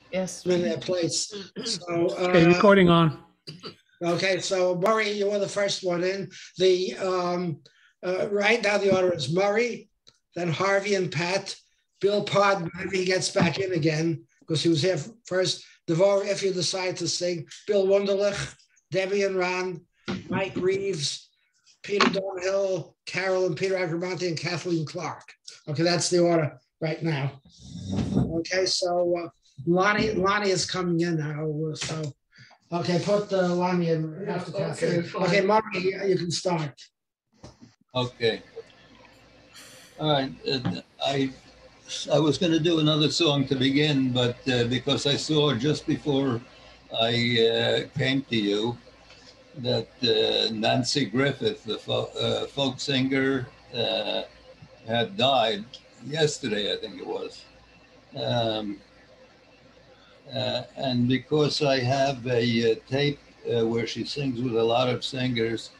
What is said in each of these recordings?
Yes. in their place. So, Okay, recording on. okay, so Murray, you were the first one in. The right now the order is Murray, then Harvey and Pat, Bill Pod, maybe he gets back in again because he was here first. Devorah, if you decide to sing, Bill Wunderlich, Debbie and Ron, Mike Reeves, Peter Donhill, Carol and Peter Agramonte, and Kathleen Clark. Okay, that's the order right now. Okay, so Lonnie is coming in now. So, okay, put Lonnie in after Kathleen. Okay, Murray, you can start. Okay. All right. I was going to do another song to begin, but because I saw just before I came to you that Nancy Griffith, the folk singer, had died yesterday, I think it was. And because I have a tape where she sings with a lot of singers,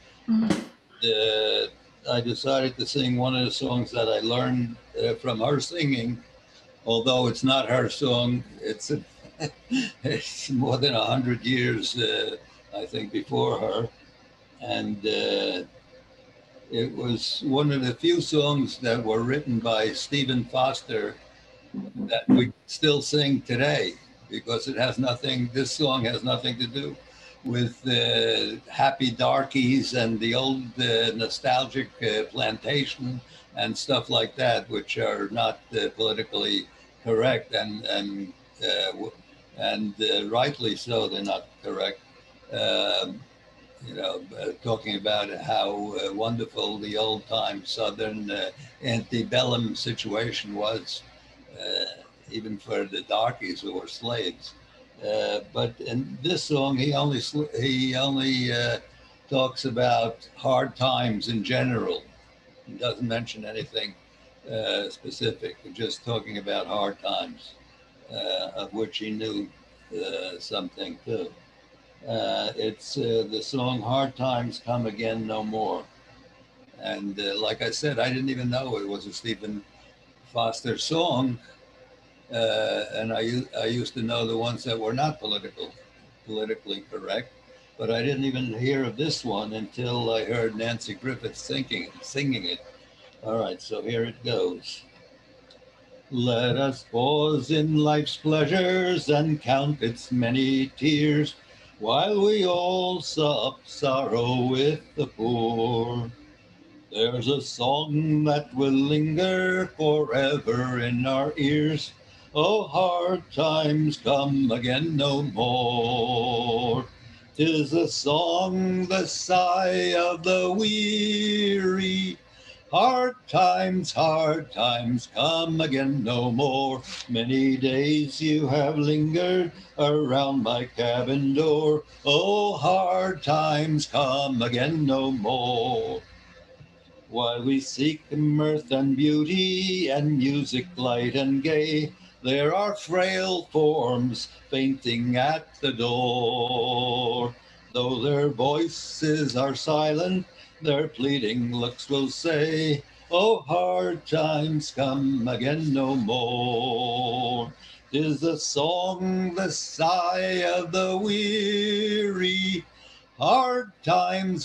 I decided to sing one of the songs that I learned from her singing, although it's not her song. It's it's more than 100 years, I think, before her. And it was one of the few songs that were written by Stephen Foster that we still sing today, because it has nothing, this song has nothing to do with happy darkies and the old nostalgic plantation and stuff like that, which are not politically correct, and rightly so, they're not correct. Talking about how wonderful the old time Southern antebellum situation was, even for the darkies who were slaves. But in this song, he only talks about hard times in general. He doesn't mention anything specific, just talking about hard times, of which he knew something too. It's the song Hard Times Come Again No More. And like I said, I didn't even know it was a Stephen Foster song. And I used to know the ones that were not politically correct, but I didn't even hear of this one until I heard Nancy Griffith singing it. All right, so here it goes. Let us pause in life's pleasures and count its many tears, while we all sup sorrow with the poor. There's a song that will linger forever in our ears. Oh, hard times come again no more. 'Tis a song, the sigh of the weary. Hard times come again no more. Many days you have lingered around my cabin door. Oh, hard times come again no more. While we seek mirth and beauty and music light and gay, there are frail forms fainting at the door. Though their voices are silent, their pleading looks will say, oh, hard times come again no more. 'Tis the song, the sigh of the weary. Hard times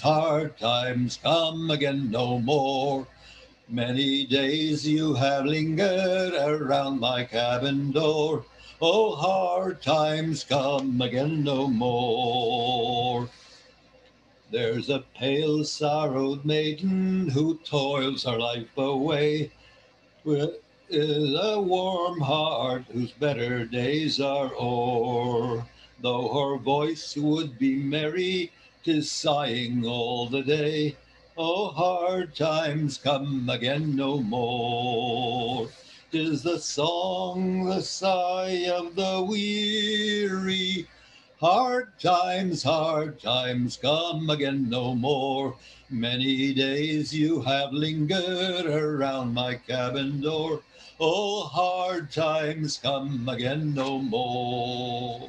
come again no more. Many days you have lingered around my cabin door. Oh, hard times come again no more. There's a pale sorrowed maiden who toils her life away with a warm heart whose better days are o'er. Though her voice would be merry, 'tis sighing all the day. Oh, hard times come again no more. 'Tis the song, the sigh of the weary. Hard times come again no more. Many days you have lingered around my cabin door. Oh, hard times come again no more.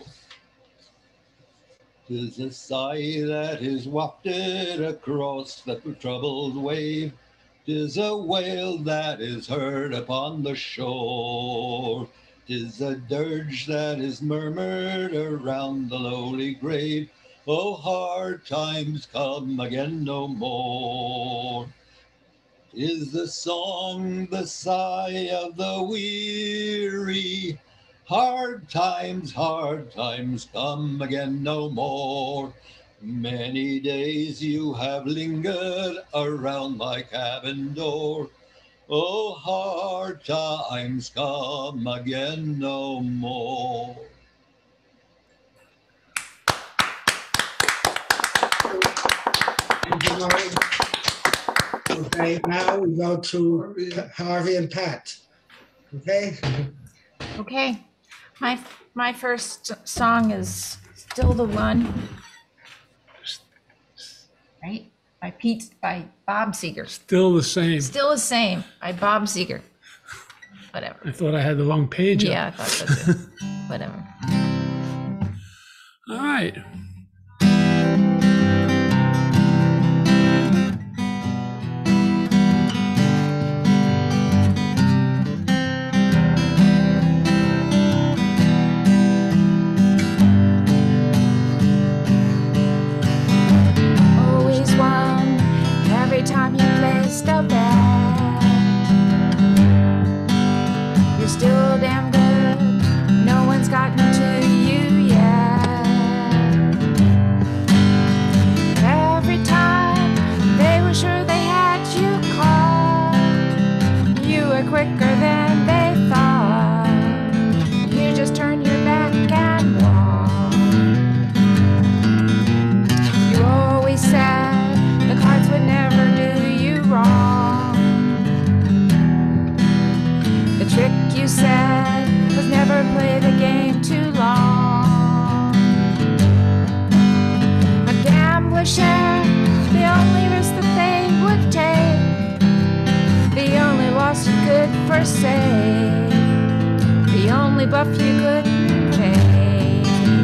'Tis a sigh that is wafted across the troubled wave. 'Tis a wail that is heard upon the shore. 'Tis a dirge that is murmured around the lowly grave. Oh, hard times come again no more. 'Tis the song, the sigh of the weary. Hard times come again no more. Many days you have lingered around my cabin door. Oh, hard times come again no more. Thank you, Murray. Okay, now we go to Harvey and Pat. Okay? Okay, my first song is Still the One, right? By Bob Seger. Still the same. Still the Same by Bob Seger. Whatever. I thought I had the wrong page Yeah, I up. thought so too. Whatever. All right. Always won every time you placed a bet. You're still damn good. No one's gotten to you yet. Every time they were sure they had you caught, you were quicker than they thought. You just turned your back and walked. You always said the cards would never do you wrong. The trick you said was never play the game too long. A gambler shared the only risk that they would take, the only loss you could forsake, the only buff you couldn't pay.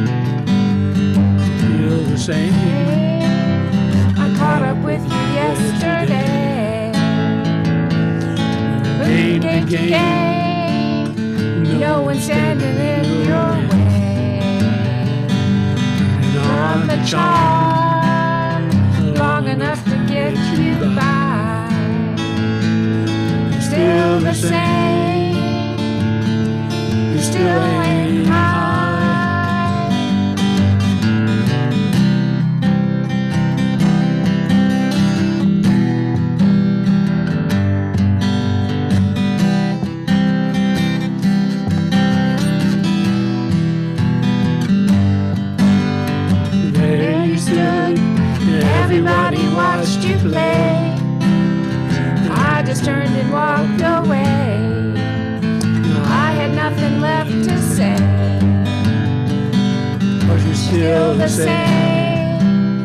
Still the same. I caught up with you yesterday. Game to Game to game. game. No one standing in your way. And On the charm, long enough to get you by. Still the same. You still ain't high. there you stood. Everybody watched you play. I just turned and walked away. I had nothing left to say. But you're Still the same.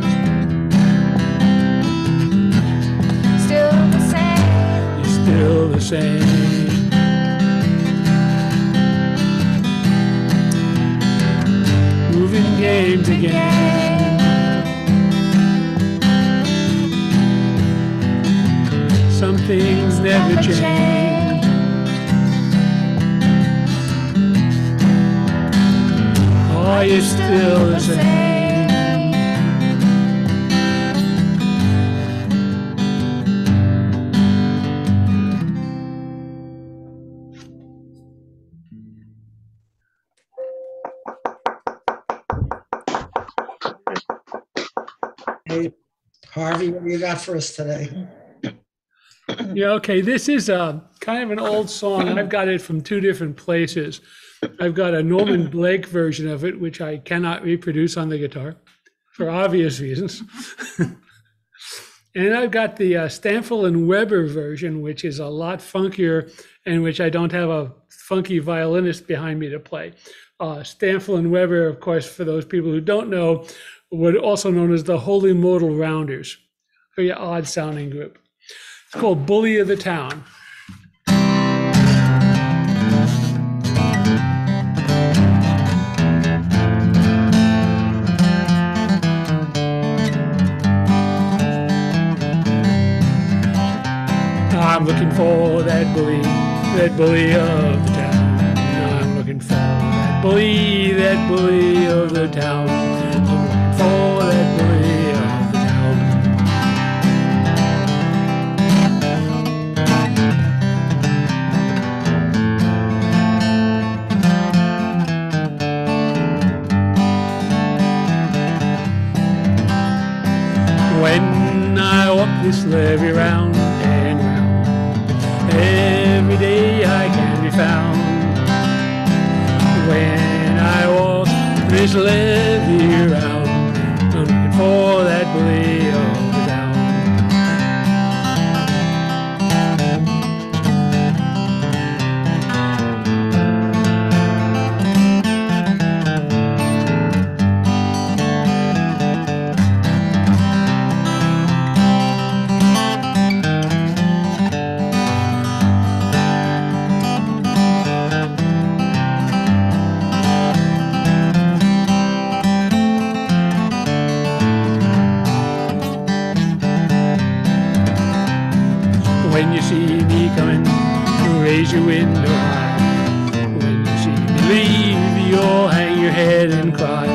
Still the same. You're still the same. Moving game to game. Some things never change. Oh, you're still the same. Hey, Harvey, what do you got for us today? Yeah, okay. This is kind of an old song. I've got it from two different places. I've got a Norman Blake version of it, which I cannot reproduce on the guitar for obvious reasons. And I've got the Stanfill and Weber version, which is a lot funkier and which I don't have a funky violinist behind me to play. Stanfill and Weber, of course, for those people who don't know, were also known as the Holy Modal Rounders. Very odd sounding group. It's called Bully of the Town. I'm looking for that bully of the town. I'm looking bully, that bully of the town. I'm looking for that bully of the town. When I walk this levee round and round, every day I can be found. When I walk this levee round, I'm looking for that bully of the town. When you see me coming, raise your window high. When you see me leave, you'll hang your head and cry.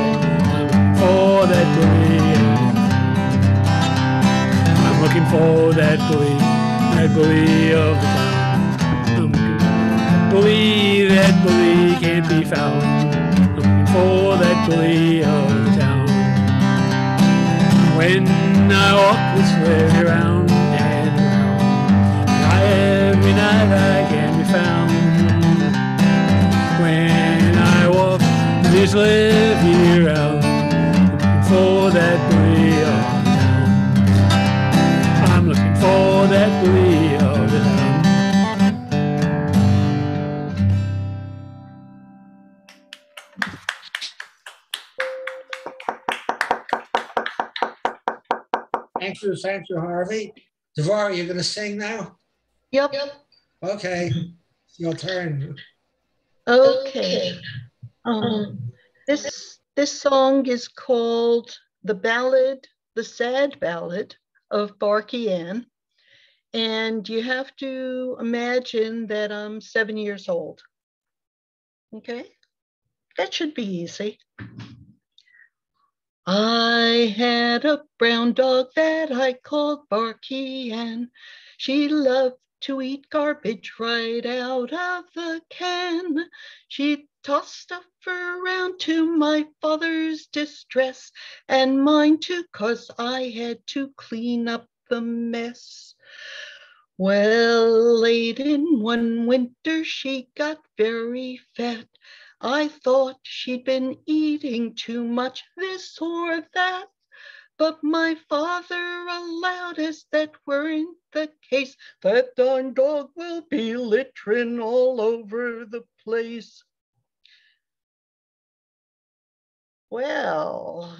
I'm looking for that bully, that bully of the town. I'm looking for that bully, that bully can't be found. I'm looking for that bully of the town. When I walk this way around and round, every night I can be found. When I walk this levee round, looking for that bully of the town. I'm looking for that bully of the town. Thank you, Harvey. Devorah, you're going to sing now? Yep. Okay, it's your turn. Okay. This song is called The Sad Ballad of Barky Ann. And you have to imagine that I'm 7 years old. Okay? That should be easy. I had a brown dog that I called Barky Ann. She loved to eat garbage right out of the can. She tossed stuff around to my father's distress and mine too, 'cause I had to clean up the mess. Well, late in one winter, she got very fat. I thought she'd been eating too much this or that, but my father allowed us that weren't the case. That darn dog will be littering all over the place. Well,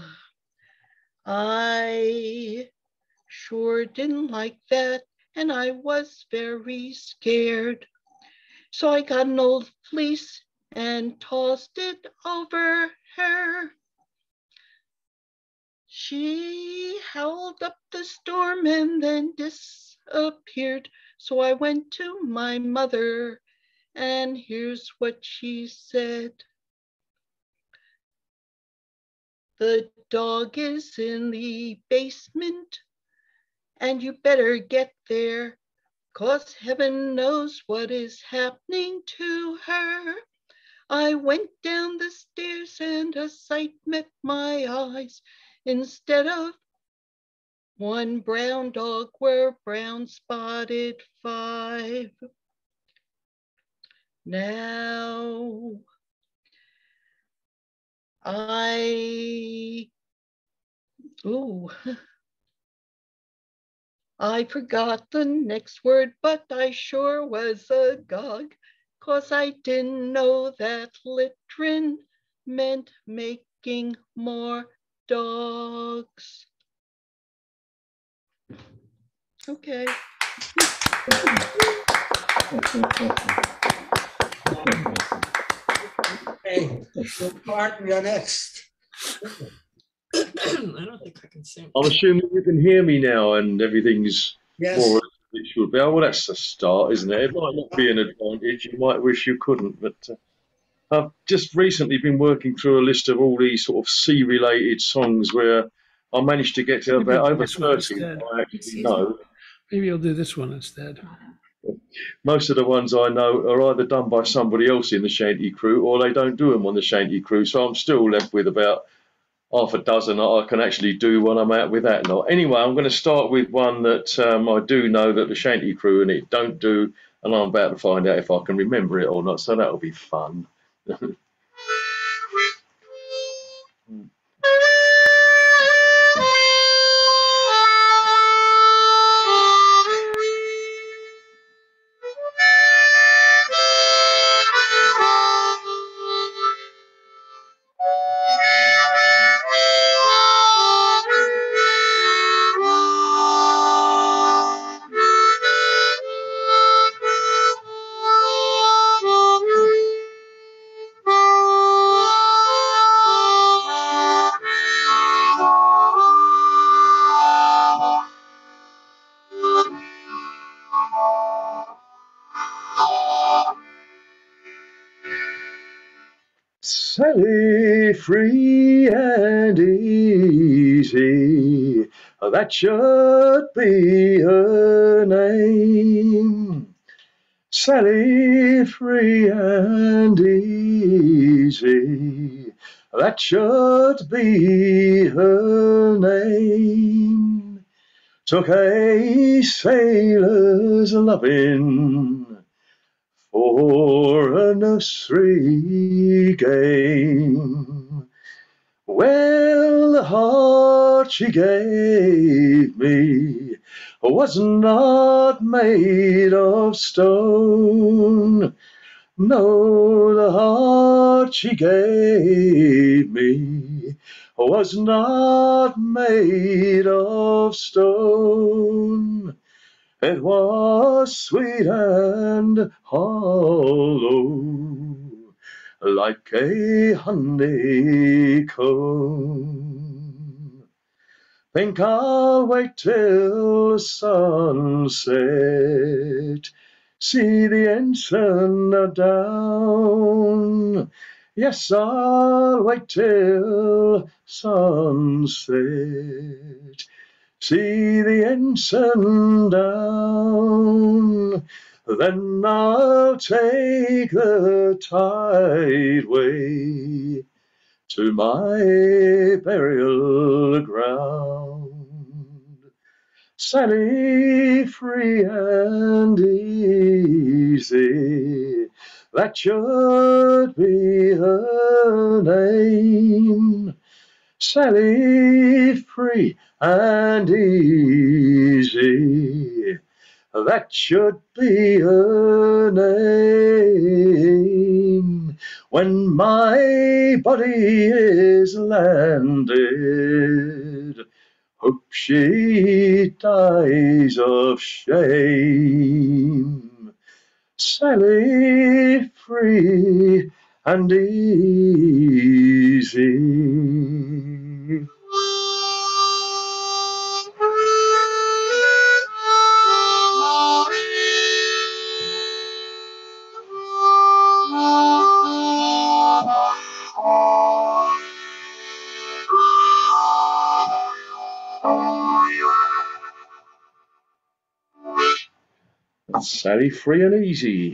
I sure didn't like that, and I was very scared. So I got an old fleece and tossed it over her. She howled up the storm and then disappeared. So I went to my mother, and here's what she said. The dog is in the basement, and you better get there, 'cause heaven knows what is happening to her. I went down the stairs and a sight met my eyes. Instead of one brown dog were brown spotted 5. Now, I forgot the next word, but I sure was agog, 'cause I didn't know that littering meant making more dogs. Okay. Hey, Martin, you're next. I don't think I can sing. I'm assuming you can hear me now and everything's Yes. more or less as it should be. Oh, well, that's a start, isn't it? It might not be an advantage. You might wish you couldn't, but I've just recently been working through a list of all these sort of sea-related songs where I managed to get to Maybe about I'll do over this one 30 instead. I actually Excuse me? know. Maybe I'll do this one instead. Most of the ones I know are either done by somebody else in the shanty crew or they don't do them on the shanty crew. So I'm still left with about half a dozen that I can actually do when I'm out with that lot. Anyway, I'm going to start with one that I do know that the shanty crew and it don't do, and I'm about to find out if I can remember it or not. So that'll be fun. Sally, free and easy, that should be her name. Sally, free and easy, that should be her name. Took a sailor's loving for a nursery game. Well, the heart she gave me was not made of stone. No, the heart she gave me was not made of stone. It was sweet and hollow, like a honeycomb. Think I'll wait till the sunset, see the ensign down. Yes, I'll wait till sunset, see the ensign down. Then I'll take the tideway to my burial ground. Sally, free and easy, that should be her name. Sally, free and easy, that should be her name. When my body is landed, hope she dies of shame. Sally, free and easy. Sally, free and easy.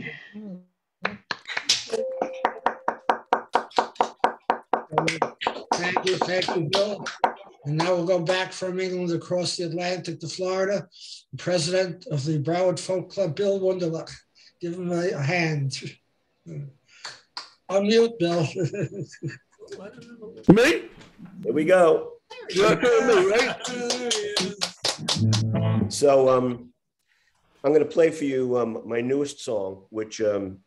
Thank you, Bill. And now we'll go back from England across the Atlantic to Florida. The president of the Broward Folk Club, Bill Wunderlich. Give him a hand. Unmute, Bill. Me? Here we go. You're me, right? So I'm going to play for you my newest song, which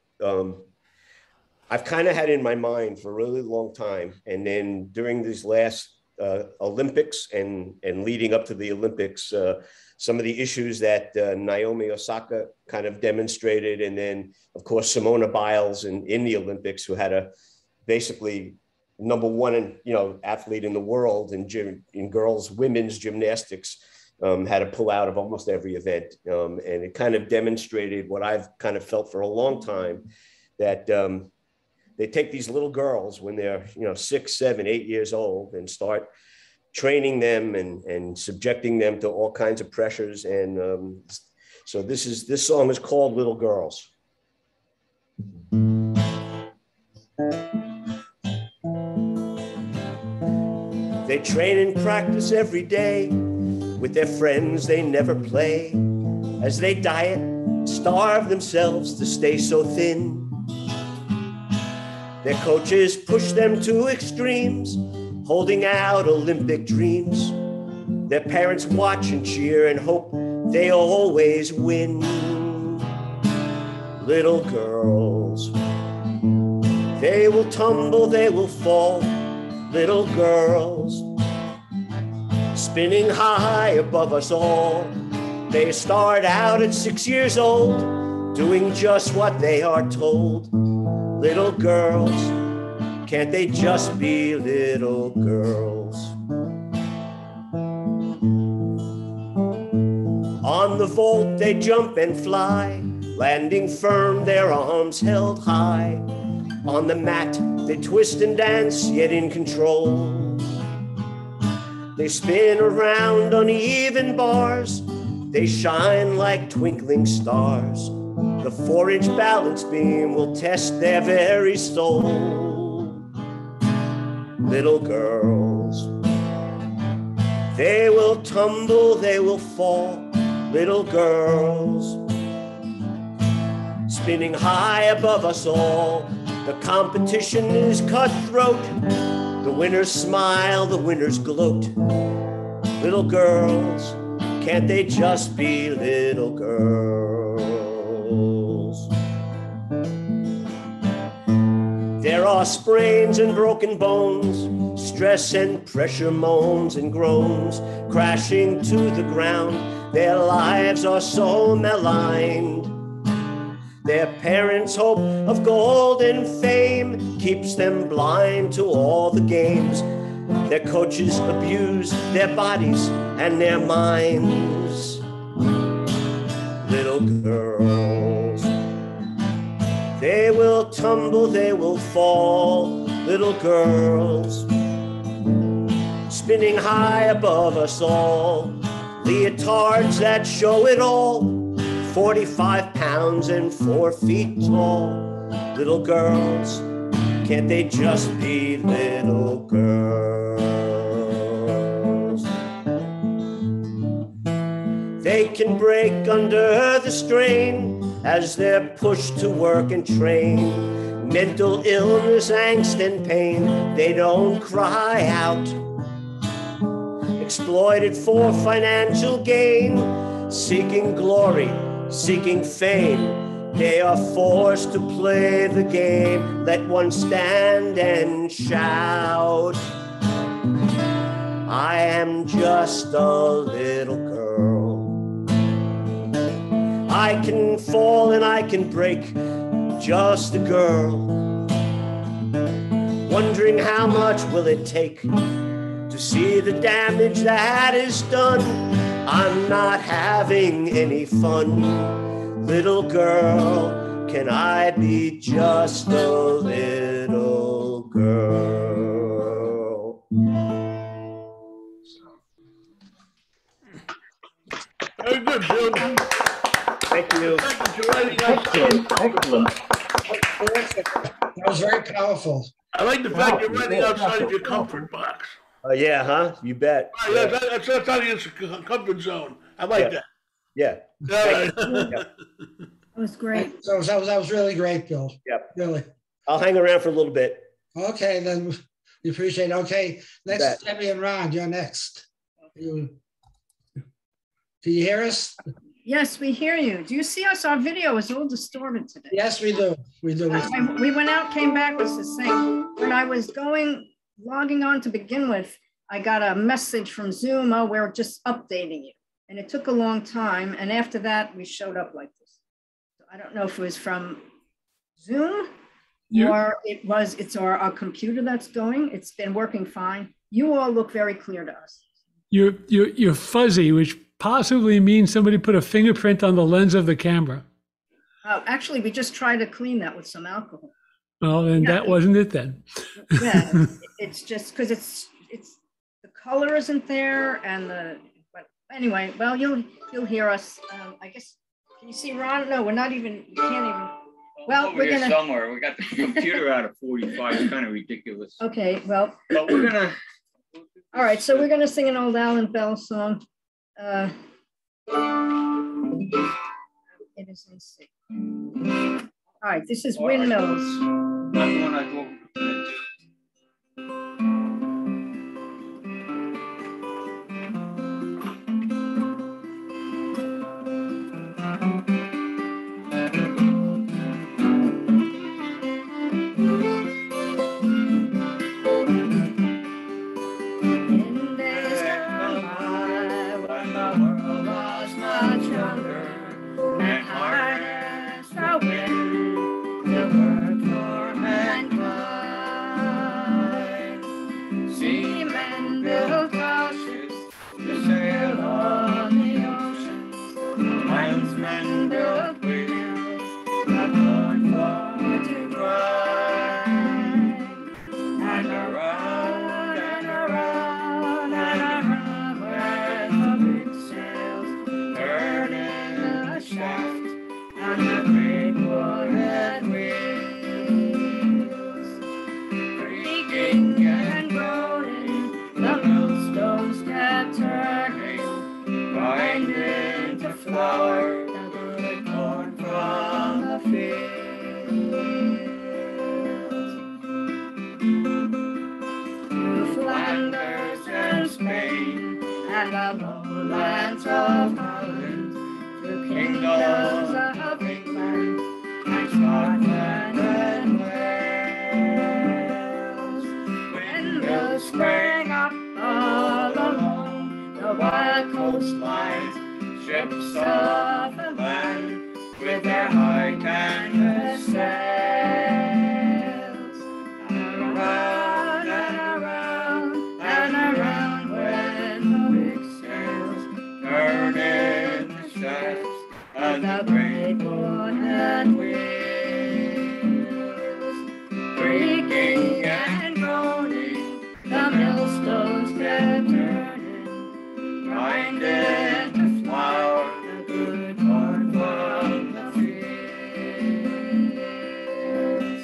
I've kind of had in my mind for a really long time. And then during these last Olympics and leading up to the Olympics, some of the issues that Naomi Osaka kind of demonstrated. And then, of course, Simone Biles in the Olympics, who had a basically #1 athlete in the world in girls, women's gymnastics, had to pull out of almost every event. And it kind of demonstrated what I've kind of felt for a long time, that they take these little girls when they're, 6, 7, 8 years old and start training them and subjecting them to all kinds of pressures. And so this song is called Little Girls. They train and practice every day. With their friends, they never play. As they diet, starve themselves to stay so thin. Their coaches push them to extremes, holding out Olympic dreams. Their parents watch and cheer and hope they always win. Little girls, they will tumble, they will fall. Little girls, spinning high above us all. They start out at 6 years old, doing just what they are told. Little girls, can't they just be little girls? On the vault they jump and fly, landing firm, their arms held high. On the mat they twist and dance, yet in control. They spin around uneven bars, they shine like twinkling stars. The 4-inch balance beam will test their very soul. Little girls, they will tumble, they will fall. Little girls, spinning high above us all. The competition is cutthroat. The winners smile, the winners gloat. Little girls, can't they just be little girls? There are sprains and broken bones, stress and pressure, moans and groans, crashing to the ground. Their lives are so maligned. Their parents' hope of gold and fame keeps them blind to all the games. Their coaches abuse their bodies and their minds. Little girls, they will tumble, they will fall. Little girls, spinning high above us all. Leotards that show it all. 45 pounds and 4 feet tall. Little girls, can't they just be little girls? They can break under the strain as they're pushed to work and train. Mental illness, angst, and pain, they don't cry out. Exploited for financial gain, seeking glory, seeking fame, they are forced to play the game. Let one stand and shout, I am just a little girl. I can fall and I can break, just a girl. Wondering how much will it take to see the damage that is done. I'm not having any fun. Little girl, can I be just a little girl? Very good, Bill. Thank you. Excellent. That was very powerful. I like the fact you're running outside of your comfort box. Yeah, huh? You bet. Yeah, that's out of your comfort zone. I like that. Yeah. All right. That was great. So that was really great, Bill. Yep. Really. I'll hang around for a little bit. Okay, then we appreciate it. Okay, next, Debbie and Ron, you're next. Do you hear us? Yes, we hear you. Do you see us? Our video is all distorted today. Yes, we do. We do. We went out, came back, was the same. When I was logging on to begin with, I got a message from Zoom, oh, we're just updating you. And it took a long time. And after that, we showed up like this. So I don't know if it was from Zoom or it's our computer that's going. It's been working fine. You all look very clear to us. You're fuzzy, which possibly means somebody put a fingerprint on the lens of the camera. Actually, we just tried to clean that with some alcohol. Well, then that wasn't it then. Yeah, it's just because it's the color isn't there, and but anyway, well, you'll hear us. I guess, can you see Ron? No, we're not even. You can't even. Well, over we're here gonna somewhere. We got the computer out of 45. It's kind of ridiculous. Okay, well, But we're gonna. all right. So we're gonna sing an old Alan Bell song. It is in C. All right, this is Windmills. Not the one I go. In days gone by, when the world was much younger, and hard as the wind, the work for mankind. Seamen built houses to sail on the ocean, landsmen built wheels, the corn for to grind, and around and around and around went the big sails, turning the shaft and the great wood wheels, creaking and groaning, the millstones kept turning, grinding to flour the good corn from the fields. Through Flanders and Spain and the lowlands of Holland, through kingdoms of England and Scotland and Wales, windmills sprang up all along the wild coastlines, ships of the land with their high canvas sails, and around and around and around went the big sails, turning the shafts of the great wooden wheels, creaking and groaning, the millstones kept turning, grinding to flour the good corn from the fields.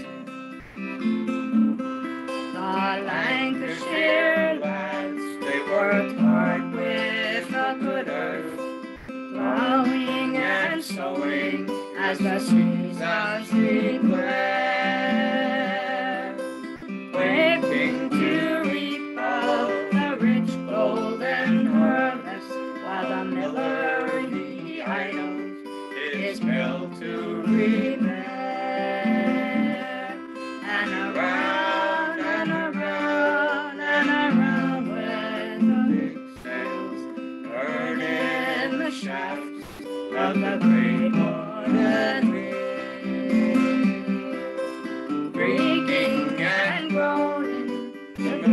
The Lancashire lads, they worked hard with the good earth, plowing and sowing as the seasons declare, waiting to reap all the rich golden harvest, while the miller he idles his mill to repair, and around and around and around went the big sails, turning the shafts of the great wooden wheel, creaking and groaning, the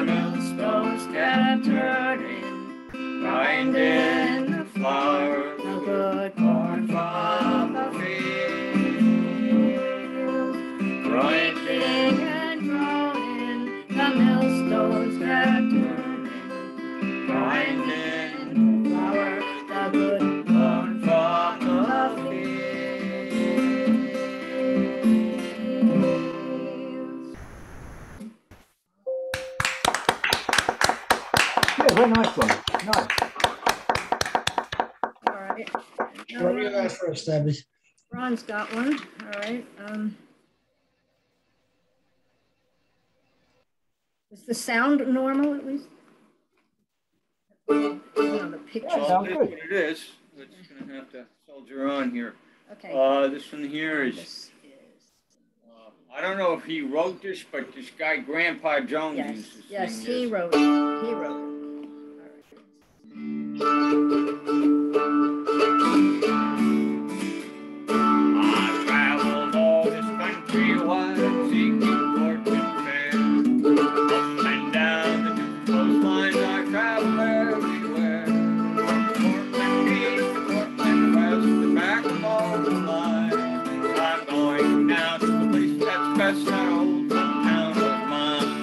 the millstones kept turning, grinding the flour, the good corn from the field. Grinding and groaning, the millstones kept turning, grinding the flour, the good corn from the Yeah, very nice one. Nice. All right. What do you got first, Debbie? Ron's got one. All right. Is the sound normal at least? No, the picture. Well, it is what it is. We're just gonna have to soldier on here. Okay. This one here is. I don't know if he wrote this, but this guy Grandpa Jones used to Yes, sing he this. wrote it. He wrote it. I traveled all this country wide, seeking fortune fair. Up and down the two coastlines, I traveled everywhere. Portland east, Portland west, the back of all the line. I'm going now to the place that's best, that old town of mine.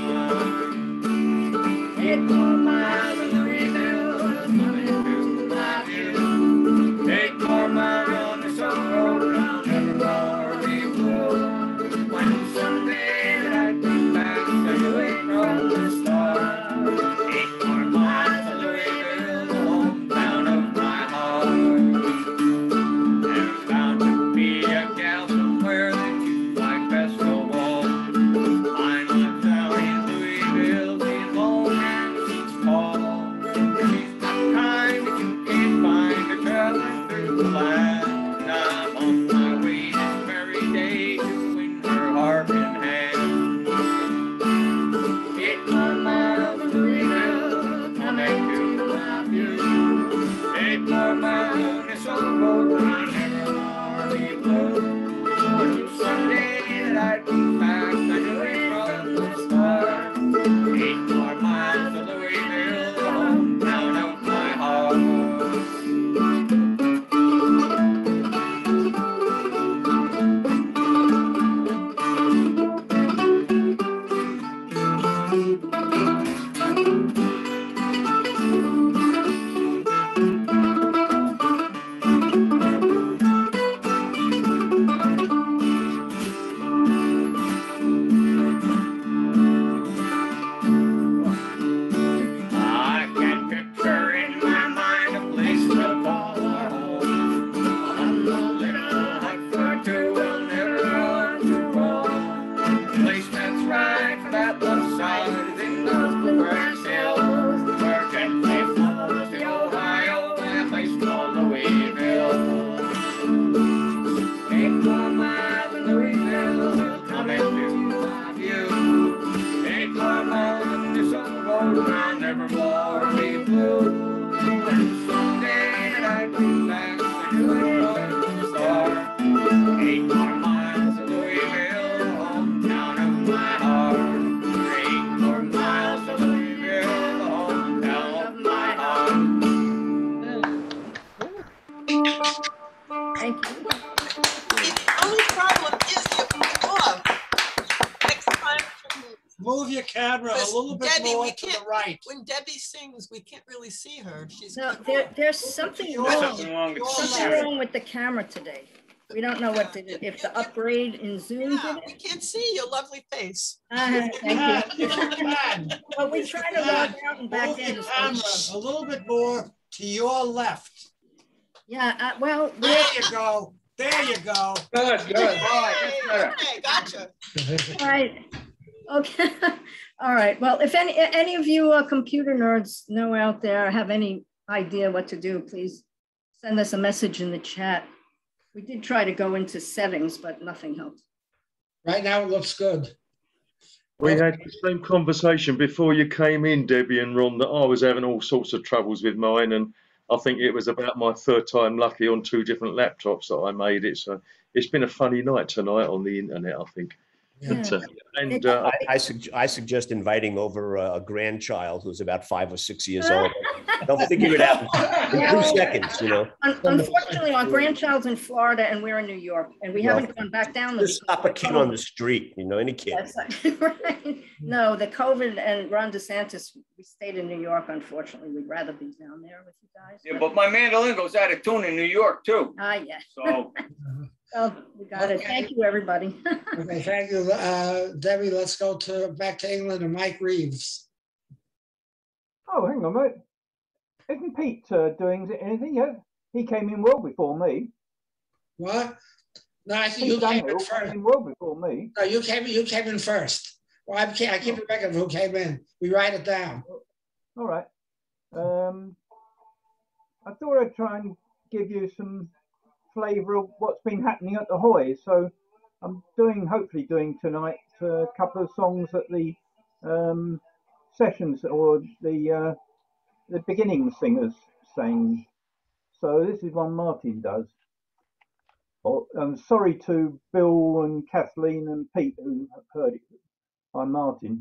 8 more miles of Louisville, coming to my view. 8 more miles on the South Road, I'll never more be blue. When someday that I come back, stay away from the stars. 8 more miles of Louisville, the hometown of my heart. There's bound to be a gal somewhere that you like best of all. Mine lives out in Louisville, she's long and she's tall. She's the kind that you can't find a traveling through the land. I'm on my way this very day to win her heart in hand. 8 more miles of Louisville, coming to my view. 8 more miles on this old road, but I never more be blue. When someday that I come back, I knew it from the start. 8 more miles of Louisville, the hometown of my heart. I can picture in my mind a place we'll call our home. On a little hut for two, we'll never run to roam. A place that's right for that love side is in those bluegrass hills, where gently flows the Ohio, that place called Louisville. 8 more miles of Louisville will come into my view. 8 more miles on this old road, and I'll never more be blue. And someday that I come back, I knew it from the start. 8 more miles of Louisville, the hometown of my heart. 8 more miles of Louisville, the hometown of my heart. Thank you. The only problem is the applause. Next time, Move your camera a little bit Debbie, more we to the can't, right. when Debbie sings, we can't really see her. She's No, there's something Your wrong. left. Something wrong with Something the wrong with the camera today. We don't know what did it, if the upgrade in Zoom Yeah, did we it. can't see your lovely face. Thank you. If you can, Well, we try to log out and back move in. your camera a little bit more to your left. Yeah, well. There you go. There you go. Good, good. All right, that's better. Okay, gotcha. All right. Okay. All right. Well, if any of you computer nerds know out there, have any idea what to do, please send us a message in the chat. We did try to go into settings, but nothing helped. Right now it looks good. We had the same conversation before you came in, Debbie and Ron, that I was having all sorts of troubles with mine, and I think it was about my 3rd time lucky on 2 different laptops that I made it. So it's been a funny night tonight on the internet, I think. But, and I suggest inviting over a grandchild who's about 5 or 6 years old. They'll figure it out in 2 seconds, you know. Unfortunately, our grandchild's in Florida and we're in New York, and we haven't gone back down. Just stop a kid on the street, you know, any kid. That's right. No, the COVID and Ron DeSantis, we stayed in New York. Unfortunately, we'd rather be down there with you guys. Yeah, but my mandolin goes out of tune in New York too. Yeah. So. Oh, we got it. Thank you, everybody. Okay, thank you. Debbie, let's go back to England and Mike Reeves. Oh, hang on, mate. Isn't Pete doing anything yet? He came in well before me. What? No, I think you came in first. Well before me. No, you came in first. Well, I keep a record of who came in. We write it down. All right. I thought I'd try and give you some flavour of what's been happening at the Hoy. So I'm hopefully doing tonight a couple of songs that the sessions or the beginning singers sang. So this is one Martin does. I'm sorry to Bill and Kathleen and Pete who have heard it. I'm Martin.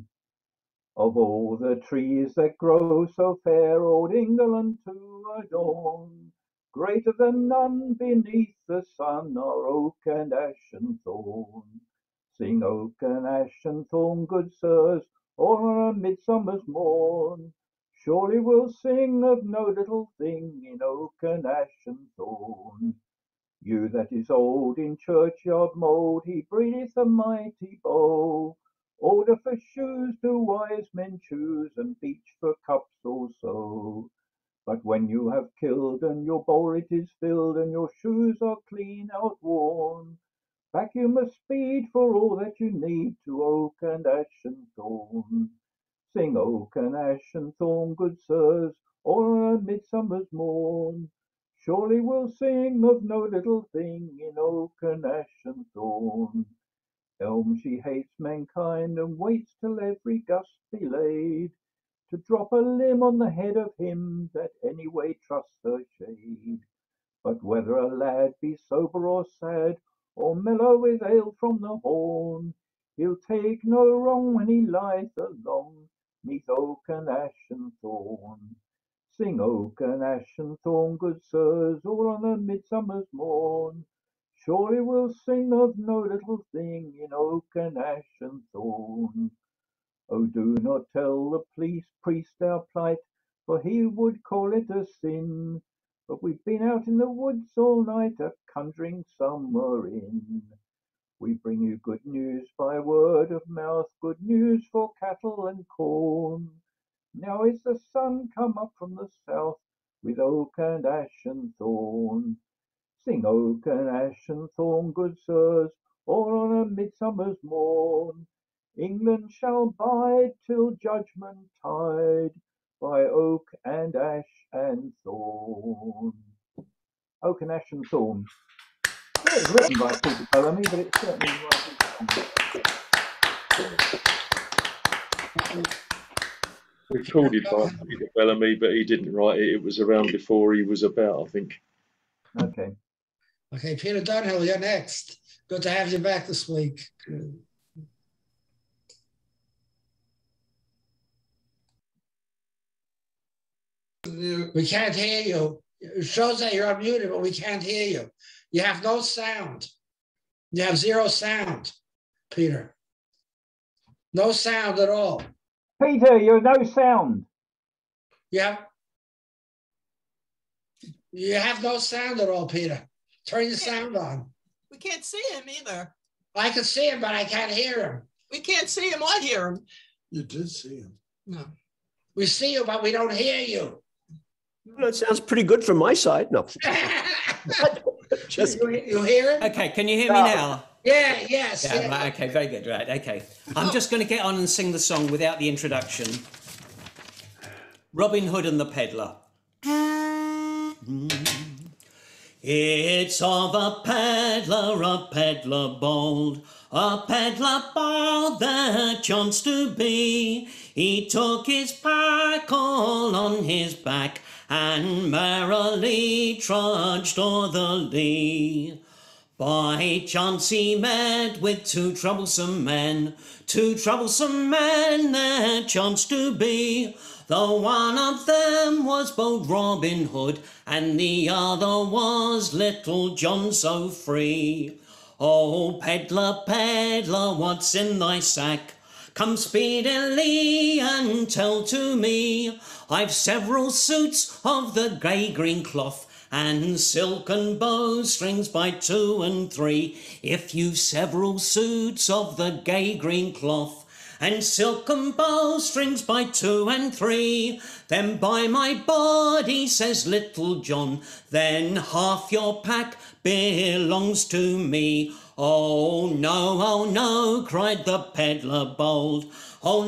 Of all the trees that grow so fair, old England to adorn, greater than none beneath the sun are oak and ash and thorn. Sing oak and ash and thorn, good sirs, all on a midsummer's morn. Surely we'll sing of no little thing in oak and ash and thorn. You that is old in churchyard mould, he breatheth a mighty bow. Order for shoes do wise men choose, and beech for cups also. But when you have killed, and your bowl it is filled, and your shoes are clean outworn, back you must speed for all that you need to oak and ash and thorn. Sing oak and ash and thorn, good sirs, all on a midsummer's morn. Surely we'll sing of no little thing in oak and ash and thorn. Elm she hates mankind, and waits till every gust be laid, to drop a limb on the head of him that anyway trusts her shade. But whether a lad be sober or sad, or mellow with ale from the horn, he'll take no wrong when he lieth along, 'neath oak and ash and thorn. Sing oak and ash and thorn, good sirs, all on a midsummer's morn. Surely we'll sing of no little thing in oak and ash and thorn. Oh, do not tell the priest our plight, for he would call it a sin. But we've been out in the woods all night, a conjuring somewhere in. We bring you good news by word of mouth, good news for cattle and corn. Now is the sun come up from the south, with oak and ash and thorn. Sing oak and ash and thorn, good sirs, all on a midsummer's morn. England shall bide till judgment tide, by oak and ash and thorn. Oak and ash and thorn. It was written by Peter Bellamy, but it's certainly recorded by Peter Bellamy, but he didn't write it. It was around before he was about, I think. Okay. Okay, Peter Dunhill, you're next. Good to have you back this week. We can't hear you. It shows that you're unmuted, but we can't hear you. You have no sound. You have zero sound, Peter. No sound at all. Peter, you're no sound. Yeah. You have no sound at all, Peter. Turn your sound on. We can't see him either. I can see him, but I can't hear him. We can't see him or hear him. You did see him. No. We see you, but we don't hear you. Well, it sounds pretty good from my side. No. Just you hear it? Okay, can you hear me now? Yeah, yes. Yeah, yeah. right, okay, very good, right, okay. I'm just going to get on and sing the song without the introduction. Robin Hood and the Peddler. It's of a peddler bold, a peddler bold that chanced to be. He took his pack all on his back and merrily trudged o'er the lea. By chance he met with two troublesome men there chanced to be. The one of them was bold Robin Hood, and the other was Little John so free. Oh, pedlar, pedlar, what's in thy sack? Come speedily and tell to me. I've several suits of the grey green cloth, and silken bowstrings by 2 and 3. If you've several suits of the gay green cloth, and silken bowstrings by 2 and 3, then by my body, says Little John, then half your pack belongs to me. Oh no, cried the pedlar bold. Oh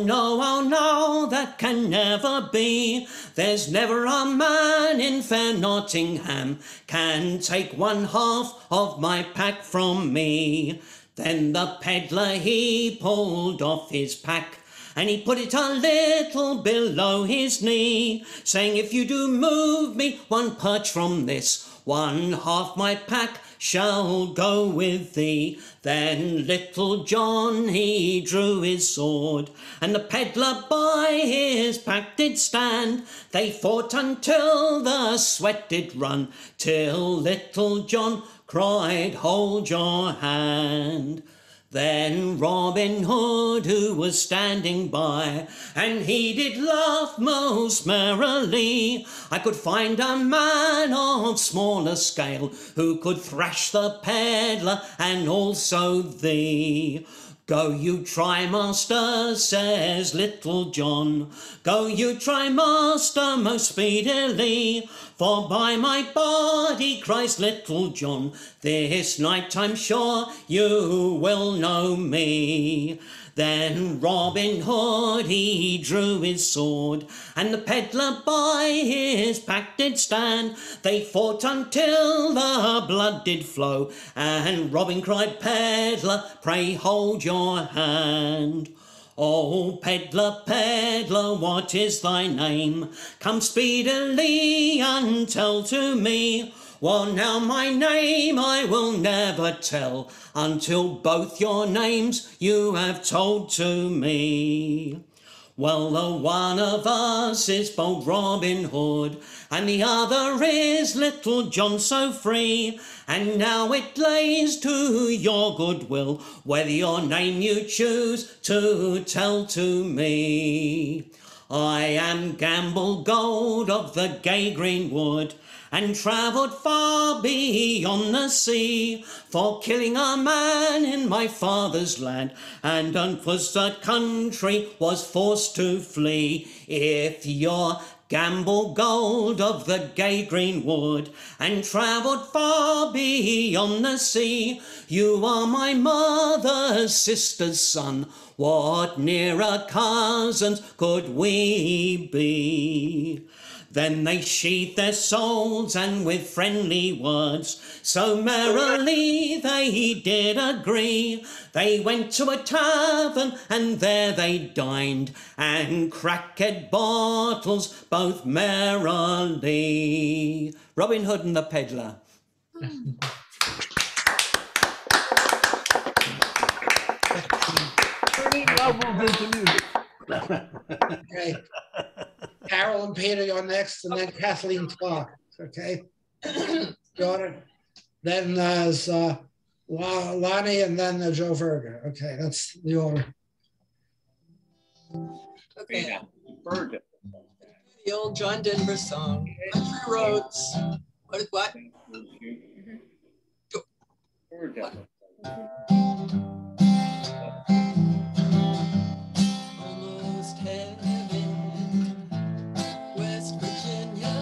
no, that can never be. There's never a man in fair Nottingham can take 1/2 of my pack from me. Then the pedlar he pulled off his pack, and he put it a little below his knee, saying, if you do move me 1 perch from this, 1/2 my pack shall go with thee. Then Little John he drew his sword, and the pedlar by his pack did stand. They fought until the sweat did run, till Little John cried, hold your hand. Then Robin Hood, who was standing by, and he did laugh most merrily. I could find a man of smaller scale who could thrash the pedlar and also thee. Go you try, master, says Little John. Go you try, master, most speedily. For by my body, cries Little John, this night I'm sure you will know me. Then Robin Hood he drew his sword, and the pedlar by his pack did stand. They fought until the blood did flow, and Robin cried, pedlar, pray hold your hand. Oh, pedlar, pedlar, what is thy name? Come speedily and tell to me. Well, now my name I will never tell, until both your names you have told to me. Well, the one of us is bold Robin Hood, and the other is Little John so free. And now it lays to your good will whether your name you choose to tell to me. I am Gamble Gold of the gay green wood, and travelled far beyond the sea, for killing a man in my father's land, and unforced the country was forced to flee. If you're Gamble Gold of the gay green wood, and travelled far beyond the sea, you are my mother's sister's son. What nearer cousins could we be? Then they sheathed their swords, and with friendly words, so merrily they did agree. They went to a tavern, and there they dined, and cracked bottles both merrily. Robin Hood and the Pedlar. Okay. Carol and Peter, you're next, and then Kathleen Clark. Okay. Daughter. Then there's Lonnie, and then Joe Verga. Okay, that's the order. Okay. The old John Denver song, Country Roads. What? Almost heaven, West Virginia,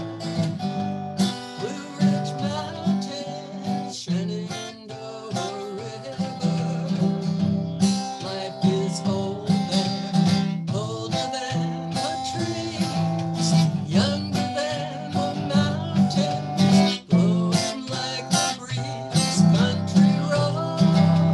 Blue Ridge Mountains, Shenandoah River. Life is older than the trees, younger than the mountains, blowing like the breeze. Country roads.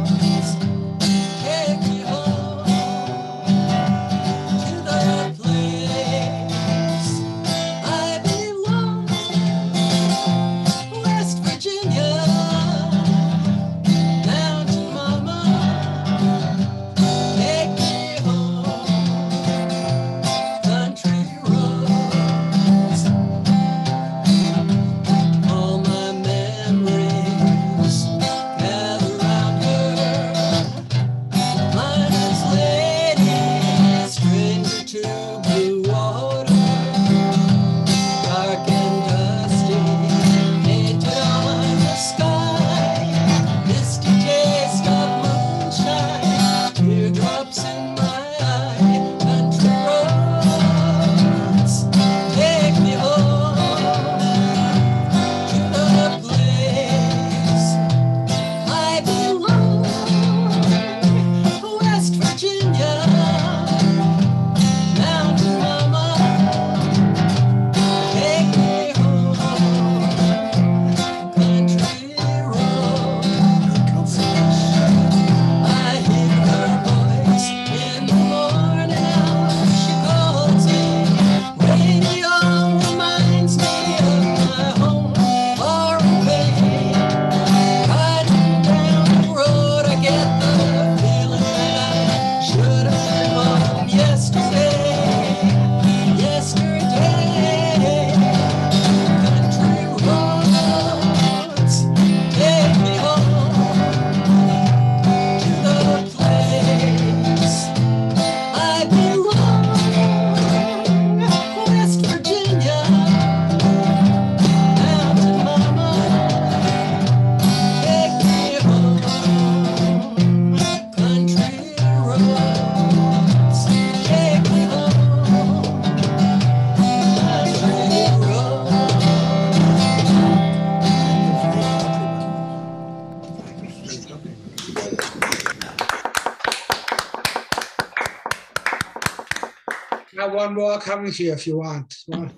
Got one more coming to you if you want.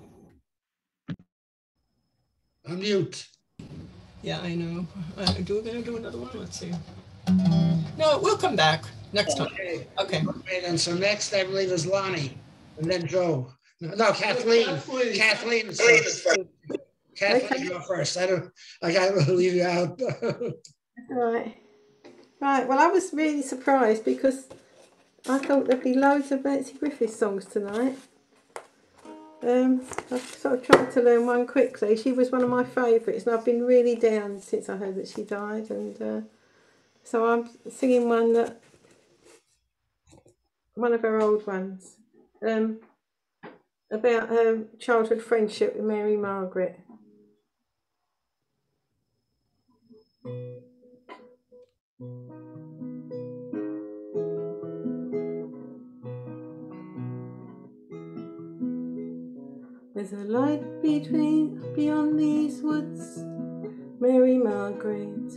Unmute. Yeah, I know. We're gonna do another one. Let's see. No, we'll come back next time. Okay. Okay. Okay, then so next I believe is Lonnie, and then Joe. No, Kathleen. Kathleen is first. Kathleen, go first. I gotta leave you out. Right. Well, I was really surprised because I thought there'd be loads of Betsy Griffiths songs tonight. I've sort of tried to learn one quickly. She was one of my favourites, and I've been really down since I heard that she died. And so I'm singing one of her old ones, about her childhood friendship with Mary Margaret. There's a light beyond these woods, Mary Margaret.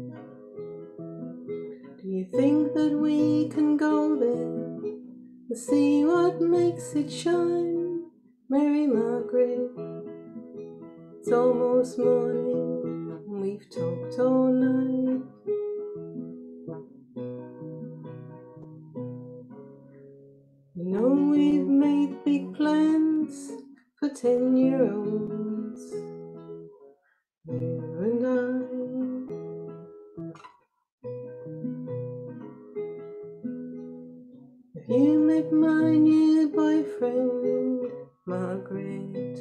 Do you think that we can go there and see what makes it shine, Mary Margaret? It's almost morning and we've talked all night. You know we've made big plans for 10-year-olds, you and I. Have you met my new boyfriend, Margaret?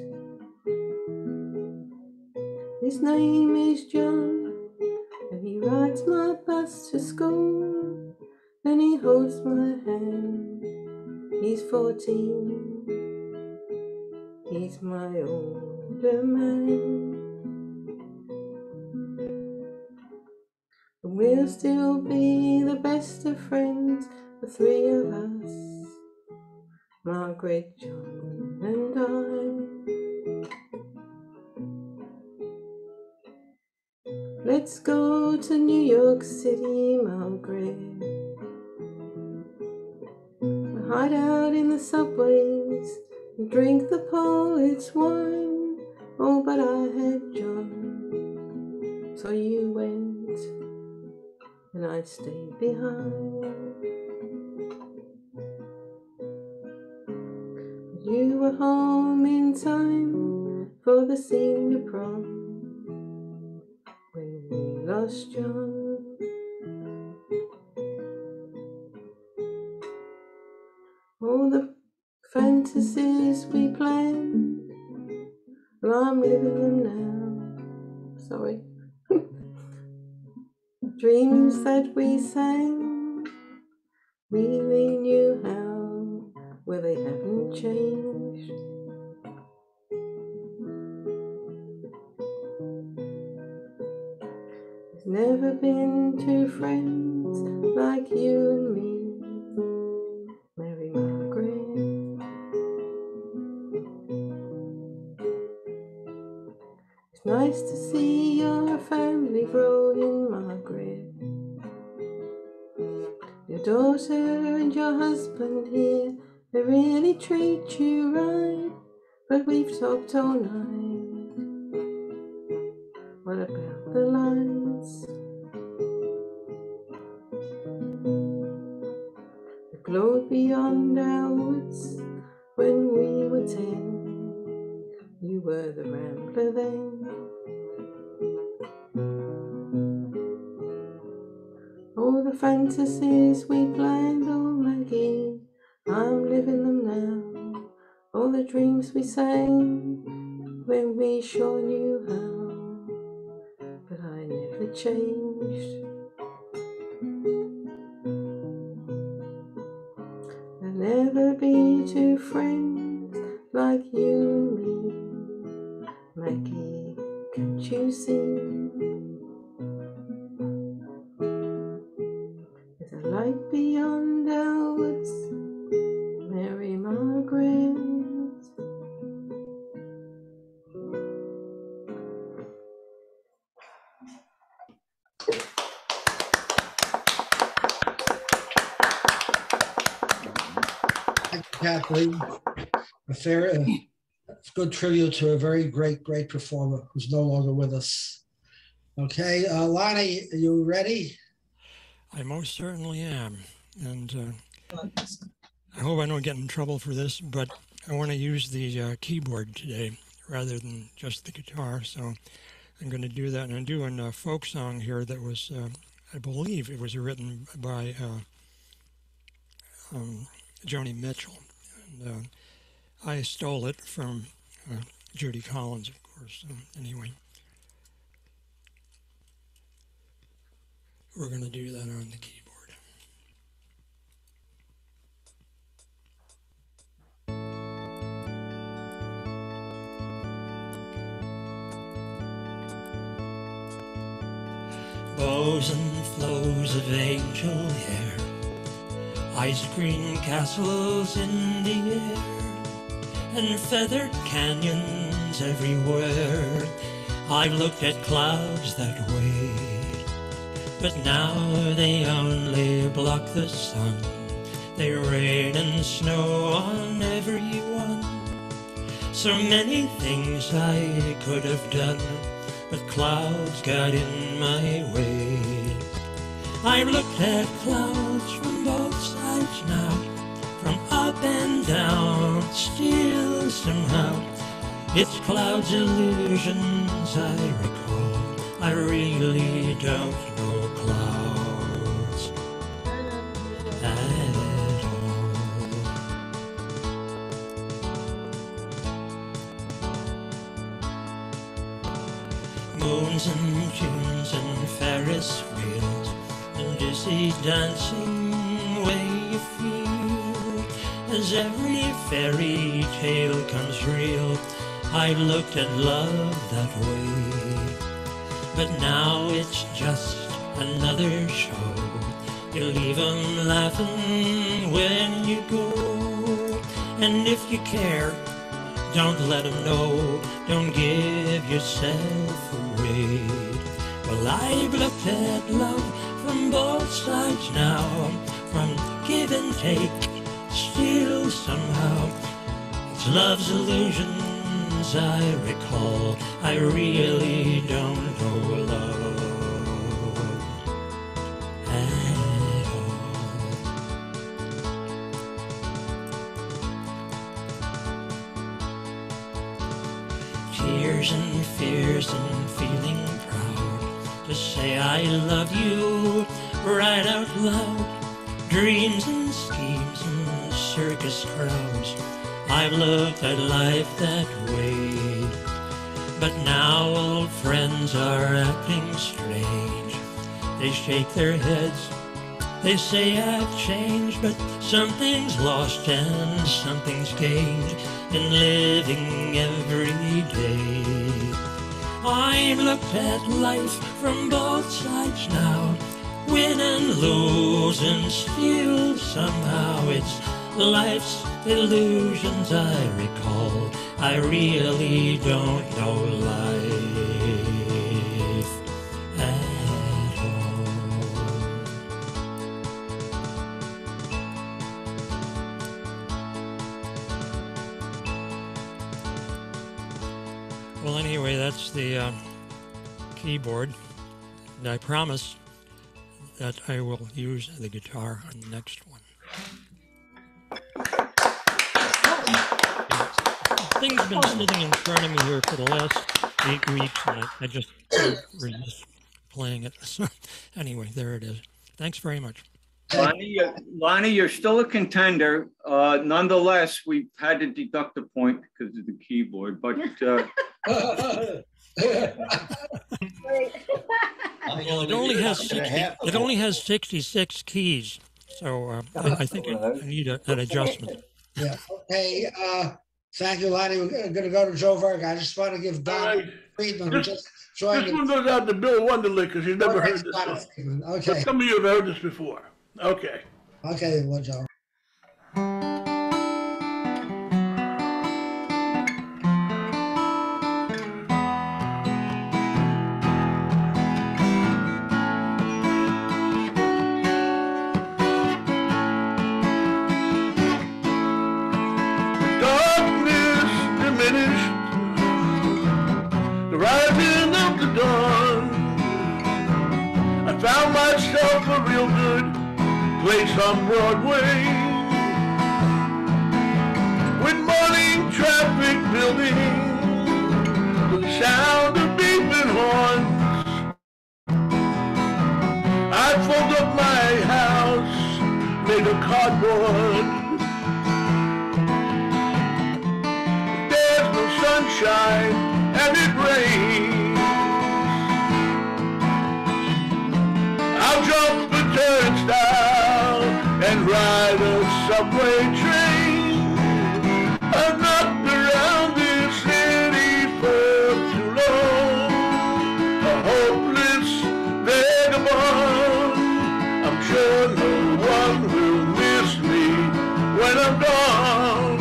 His name is John, and he rides my bus to school, and he holds my hand. He's 14, he's my older man. And we'll still be the best of friends, the three of us, Margaret, John and I. Let's go to New York City, Margaret. We'll hide out in the subways and drink the poet's wine. Oh, but I had John, so you went and I stayed behind. But you were home in time for the senior prom when we lost John. All the fantasies we planned, well, I'm living them now. Sorry. Dreams that we sang, really knew how, well, they haven't changed. There's never been two friends like you and me, Mary Margaret. It's nice to see your family growing, Margaret. Your daughter and your husband here, they really treat you right. But we've talked all night. What about the lights? The glowed beyond our woods when we were 10. You were the Rambler then. All the fantasies we planned, oh Maggie, I'm living them now. All the dreams we sang when we sure knew how, but I never changed. There'll never be two friends like you and me, Maggie, can't you see? There's a light beyond our woods, Mary Margaret. Thank you, Kathleen. A fair, good tribute to a very great performer who's no longer with us. Okay, Lonnie, are you ready? I most certainly am. And I hope I don't get in trouble for this, but I want to use the keyboard today rather than just the guitar. So I'm going to do that. And I'm doing a folk song here that was, I believe it was written by Joni Mitchell. And I stole it from Judy Collins, of course. So anyway, we're going to do that on the keyboard. Bows and flows of angel hair, ice cream castles in the air, and feathered canyons everywhere. I've looked at clouds that way, but now they only block the sun. They rain and snow on everyone. So many things I could have done, but clouds got in my way. I've looked at clouds from both sides now, from up and down, still somehow it's clouds' illusions I recall. I really don't know clouds at all. Moons and tunes and Ferris wheels and dizzy dancing way you feel as every fairy tale comes real. I've looked at love that way, but now it's just another show. You leave 'em laughing when you go, and if you care, don't let 'em know. Don't give yourself away. Well, I've looked at love from both sides now, from give and take, still somehow it's love's illusions I recall. I really don't know love at all. Tears and fears and feeling proud to say I love you right out loud. Dreams and schemes and circus crowds, I've looked at life that way. But now old friends are acting strange. They shake their heads, they say I've changed, but something's lost and something's gained in living every day. I've looked at life from both sides now, win and lose, and still somehow it's life's illusions I recall. I really don't know life at all. Well, anyway, that's the keyboard, and I promise that I will use the guitar on the next one. Things have been sitting in front of me here for the last 8 weeks, and I just can't resist playing it. So anyway, there it is. Thanks very much. Lonnie, you're still a contender. Nonetheless, we've had to deduct a point because of the keyboard, but well, it only has 66 keys, so I think I need an adjustment. Yeah. Okay. Thank you, Lonnie. We're going to go to Joe Varga. I just want to give Don Friedman, who just joined. This one goes out to Bill Wonderlick because he's never heard this song. Okay. But some of you have heard this before. Okay. Okay, well, Joe. place on Broadway, with morning traffic building to the sound of beeping horns. I fold up my house made of cardboard. There's no sunshine and it rains. I'll jump a turnstile and ride a subway train. I've knocked around this city for too long, a hopeless vagabond. I'm sure no one will miss me when I'm gone.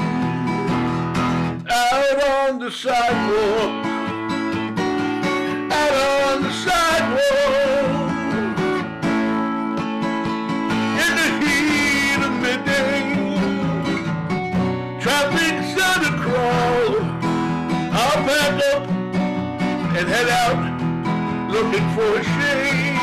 Out on the sidewalk, out on the sidewalk, in the heat of midday, traffic's on a crawl. I'll pack up and head out looking for a shade.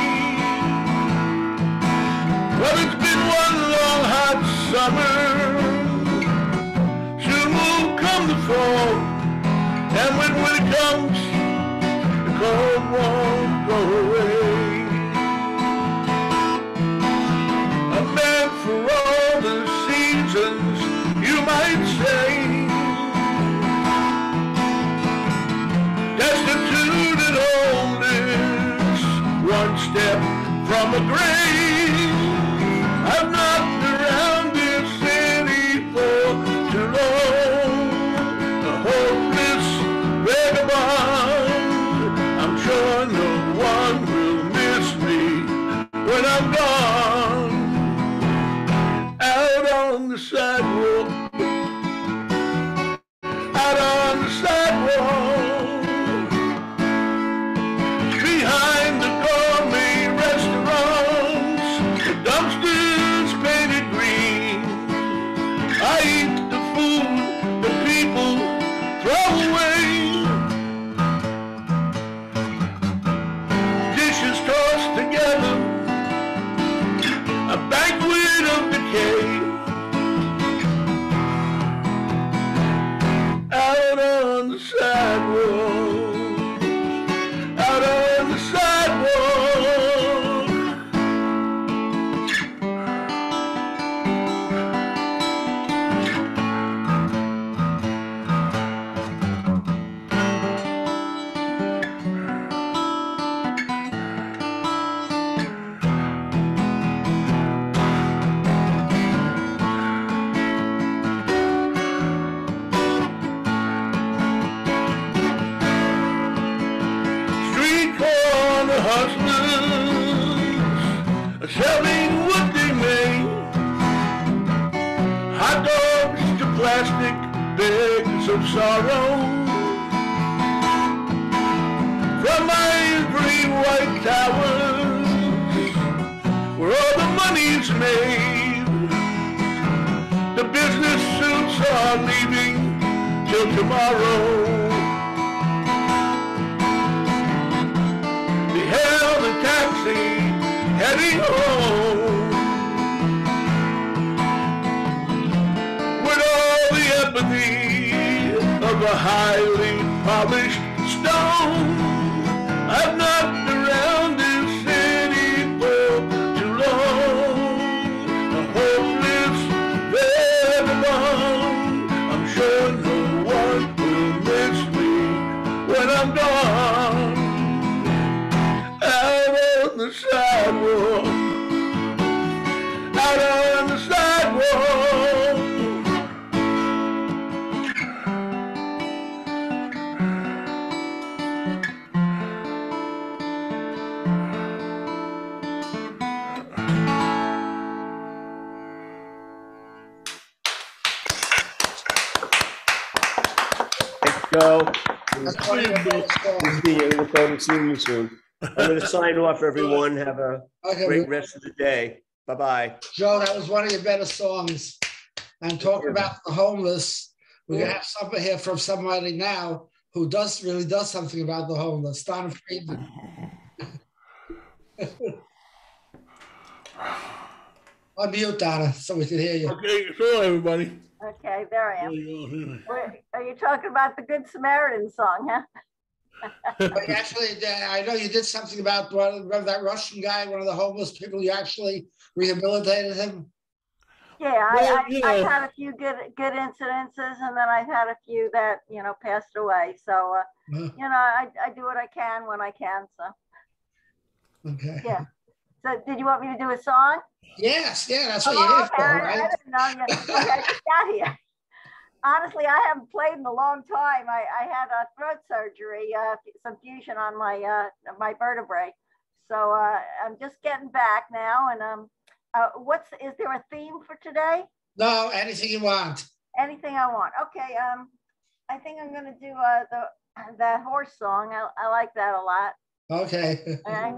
Well, it's been one long hot summer. Soon will come the fall, and when winter comes, the cold won't go away. A man for all the seasons, you might say, destitute and homeless, one step from a grave. I've knocked around this city for too long, a hopeless vagabond. I'm sure no one will miss me when I'm gone. Out on the sidewalk, out on the sidewalk, behind the gourmet restaurants, the dumpsters painted green. I eat the food that people throw away, dishes tossed together, a banquet of decay. Out on the sidewalk, out on the sidewalk. Street corner hustlers selling what they made, hot dogs to plastic bags of sorrow. From ivory white towers, where all the money's made, the business suits are leaving till tomorrow. They hailed a taxi heading home, with all the empathy of a highly polished stone. I've knocked around this city for too long, a hopeless vagabond. I'm sure no one will miss me when I'm gone. Out on the sidewalk, out on the sidewalk. Joe. That's one of your best songs. Good to see you. Look forward to seeing you soon. I'm going to sign off, everyone. Have a great rest of the day. Bye-bye. Joe, that was one of your better songs. And talk about the homeless. We're going to have somebody here from somebody now who really does something about the homeless. Don Friedman. Unmute, Donna, so we can hear you. Okay, so everybody. Okay, there I am. Are you talking about the Good Samaritan song, huh? But actually, I know you did something about that Russian guy, one of the homeless people. You actually rehabilitated him. Yeah, Well, I've had a few good incidences, and then I've had a few that passed away. So I do what I can when I can. So okay. Yeah. So did you want me to do a song? Yes, yeah, that's what you're here for, right? I didn't know you. Okay, I just got here. Honestly, I haven't played in a long time. I had a throat surgery, some fusion on my vertebrae. So I'm just getting back now. And is there a theme for today? No, anything you want. Anything I want. Okay. I think I'm gonna do that horse song. I like that a lot. Okay. All right.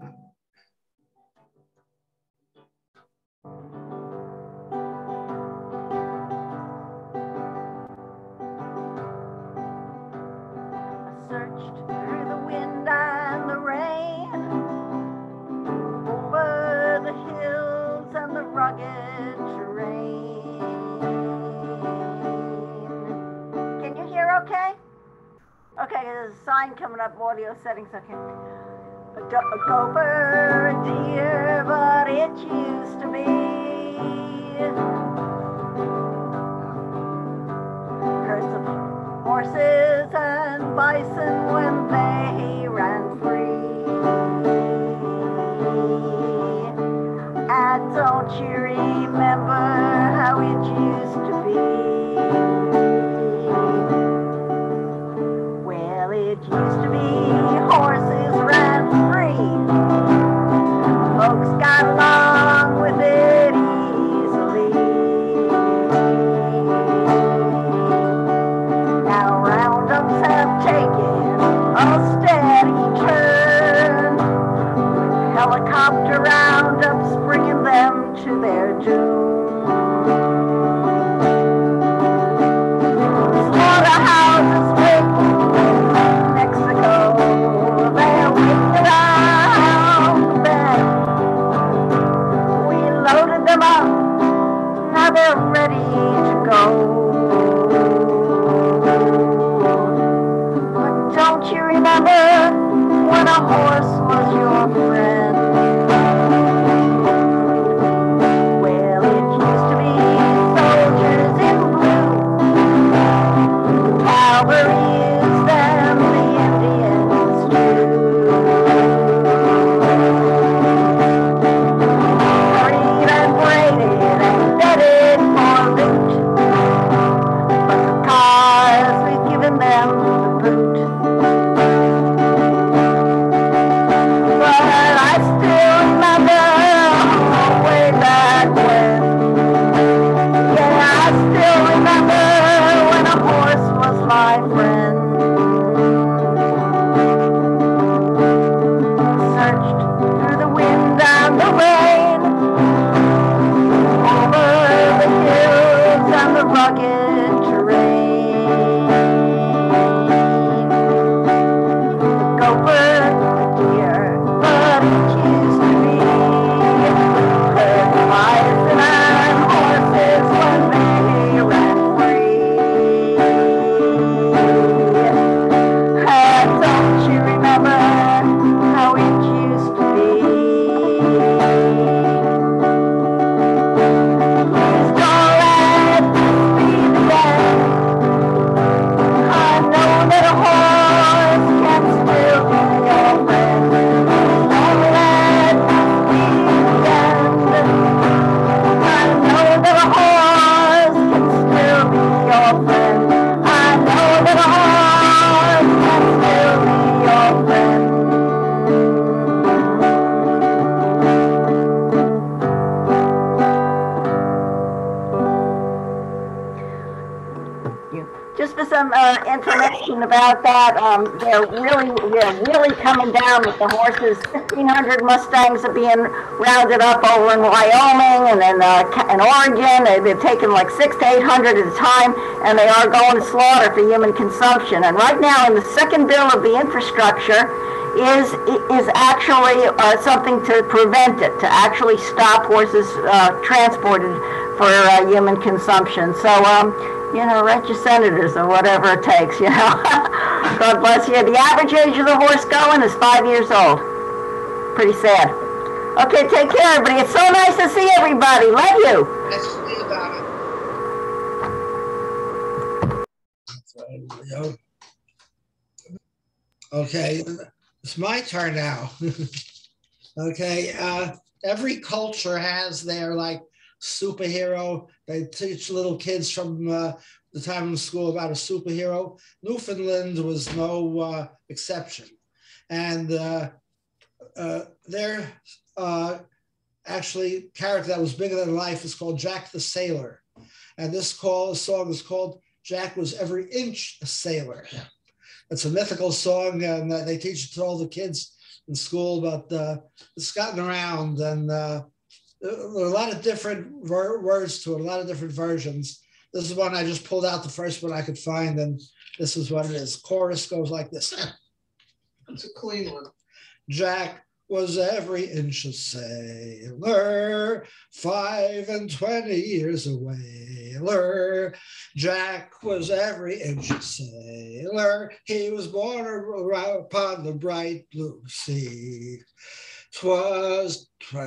Searched through the wind and the rain, over the hills and the rugged terrain. Can you hear okay? Okay, there's a sign coming up, audio settings, okay. A gopher, a deer, but it used to be. Herds of horses and bison when they ran free. And don't you remember how it used to be? Well, it used to be horses ran free. Folks got along with it easily. Now roundups have taken a steady turn, with helicopter roundups bringing them to their doom. Slaughterhouses waiting in Mexico, they're waiting around the bend. We loaded them up, now they're ready to go. But don't you remember when a horse was your friend? Well, it used to be soldiers in blue, cavalries and the Indians too. Freed and braided and bedded for loot, but the cars, we've given them the boot. But I still remember way back when. Yeah, I still remember when a horse was my friend. Searched through the wind and the rain, over the hills and the rugged terrain. The gopher, the deer, but it used to be. Heard bison and horses when they ran free. And don't you remember how it used to be? Please don't let this be the end. I know that a horse can still be your friend. Please don't let this be the end. I know that a horse can still be your friend. I know that a horse can still be your friend. Just for some information about that, they're really coming down with the horses. 1,500 Mustangs are being rounded up over in Wyoming and then in Oregon. They're taking like 600 to 800 at a time, and they are going to slaughter for human consumption. And right now, in the second bill of the infrastructure, is actually something to prevent it, to actually stop horses transported for human consumption. So, you know, write your senators or whatever it takes, you know. God bless you. The average age of the horse going is 5 years old. Pretty sad. Okay, take care, everybody. It's so nice to see everybody. Love you. Nice to see you, Donna. Okay, it's my turn now. Okay, every culture has their like superhero. They teach little kids from the time in school about a superhero. Newfoundland was no exception. And their actually character that was bigger than life is called Jack the Sailor. And this song is called Jack Was Every Inch a Sailor. It's a mythical song, and they teach it to all the kids in school, but it's gotten around, and there are a lot of different words to it, a lot of different versions. This is one I just pulled out, the first one I could find, and this is what it is. Chorus goes like this. It's a clean one. Jack was every inch a sailor, 25 years a whaler. Jack was every inch a sailor. He was born upon the bright blue sea. 'Twas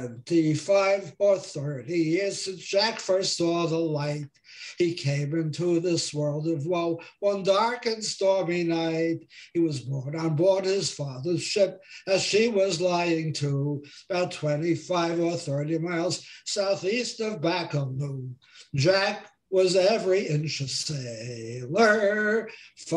25 or 30 years since Jack first saw the light. He came into this world of woe one dark and stormy night. He was born on board his father's ship as she was lying to, about 25 or 30 miles southeast of Bacchanal. Jack was every inch a sailor,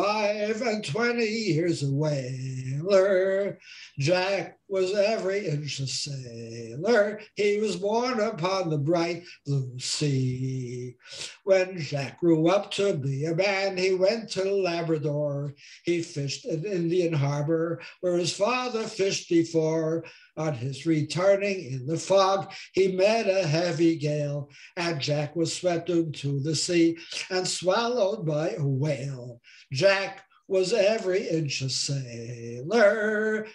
25 years a whaler. Jack was every inch a sailor. He was born upon the bright blue sea. When Jack grew up to be a man, he went to Labrador. He fished in Indian Harbor, where his father fished before. On his returning in the fog, he met a heavy gale, and Jack was swept into the sea and swallowed by a whale. Jack was every inch a sailor,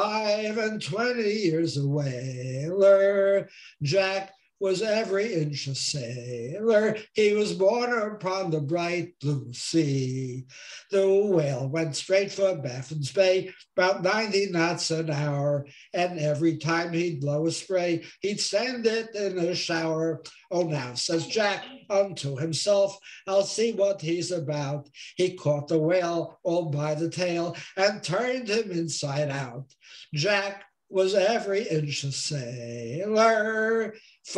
25 years a whaler. Jack was every inch a sailor. He was born upon the bright blue sea. The whale went straight for Baffin's Bay, about 90 knots an hour, and every time he'd blow a spray, he'd send it in a shower. Oh, now, says Jack unto himself, I'll see what he's about. He caught the whale all by the tail and turned him inside out. Jack was every inch a sailor,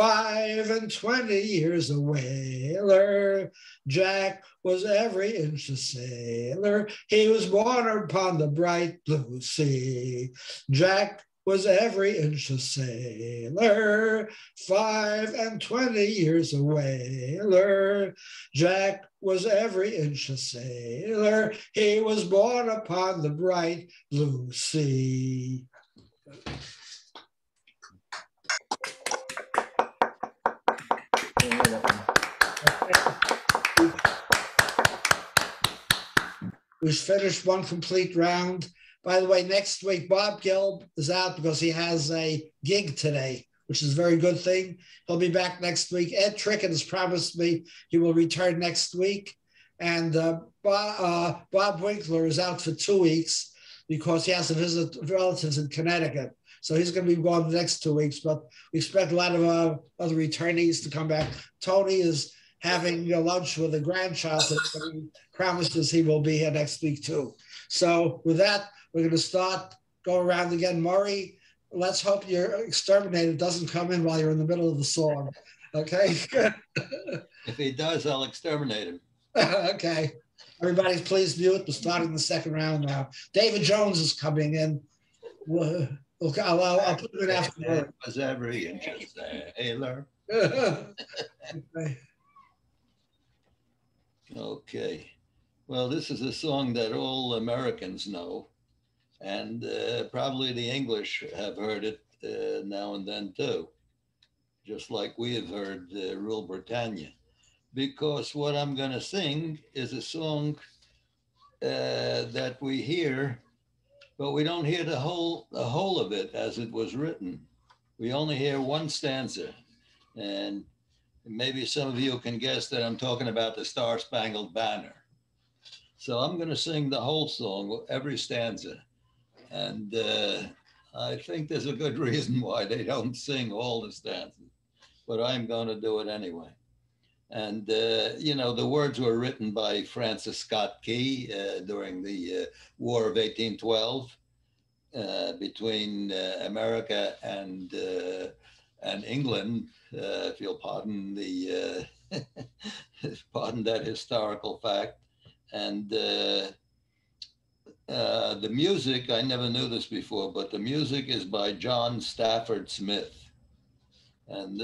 25 years a whaler. Jack was every inch a sailor. He was born upon the bright blue sea. Jack was every inch a sailor, 25 years a whaler. Jack was every inch a sailor. He was born upon the bright blue sea. We've finished one complete round. By the way, next week, Bob Gill is out because he has a gig today, which is a very good thing. He'll be back next week. Ed Trickett has promised me he will return next week. And Bob Winkler is out for 2 weeks because he has to visit relatives in Connecticut. So he's going to be gone the next 2 weeks, but we expect a lot of other returnees to come back. Tony is having lunch with a grandchild, and he promises he will be here next week too. So with that, we're going to start going around again. Murray, let's hope your exterminator doesn't come in while you're in the middle of the song. Okay? If he does, I'll exterminate him. Okay. Everybody, please mute. We're starting the second round now. David Jones is coming in. Okay, I'll put him in after. Was every inch a sailor. Okay. Well, this is a song that all Americans know, and probably the English have heard it now and then too, just like we have heard Rule Britannia. Because what I'm going to sing is a song that we hear but we don't hear the whole of it as it was written. We only hear one stanza, and maybe some of you can guess that I'm talking about the Star Spangled Banner. So I'm going to sing the whole song, every stanza, and I think there's a good reason why they don't sing all the stanzas, but I'm going to do it anyway. And, you know, the words were written by Francis Scott Key during the War of 1812 between America and England, if you'll pardon the pardon that historical fact. And the music, I never knew this before, but the music is by John Stafford Smith. And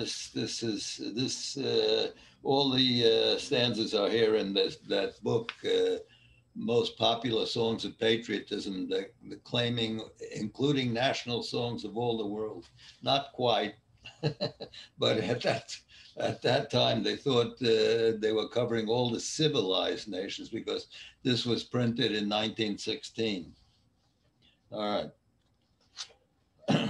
all the stanzas are here in that book, Most Popular Songs of Patriotism, the claiming, including national songs of all the world. Not quite, but at that time they thought they were covering all the civilized nations, because this was printed in 1916. All right.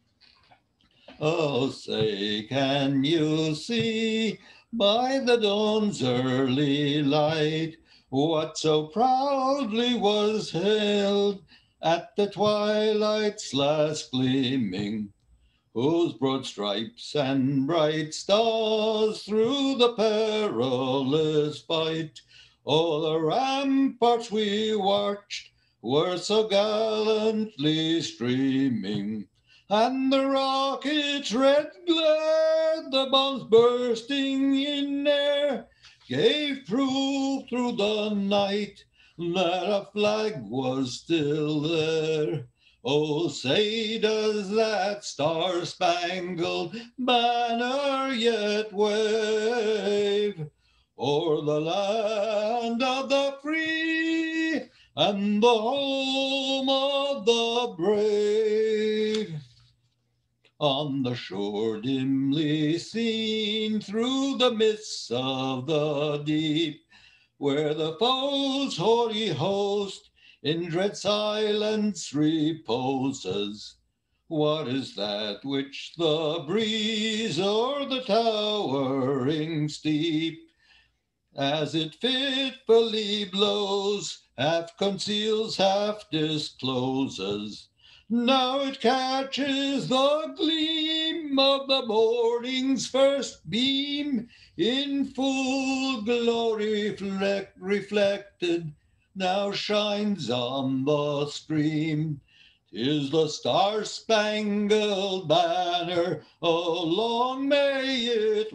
Oh, say, can you see by the dawn's early light what so proudly was hailed at the twilight's last gleaming, whose broad stripes and bright stars through the perilous fight o'er the ramparts we watched were so gallantly streaming? And the rocket's red glare, the bombs bursting in air, gave proof through the night that a flag was still there. Oh, say, does that star-spangled banner yet wave o'er the land of the free and the home of the brave? On the shore dimly seen through the mists of the deep, where the foe's haughty host in dread silence reposes, what is that which the breeze o'er the towering steep, as it fitfully blows, half conceals, half discloses? Now it catches the gleam of the morning's first beam, in full glory reflected, now shines on the stream. 'Tis the star-spangled banner, oh, long may it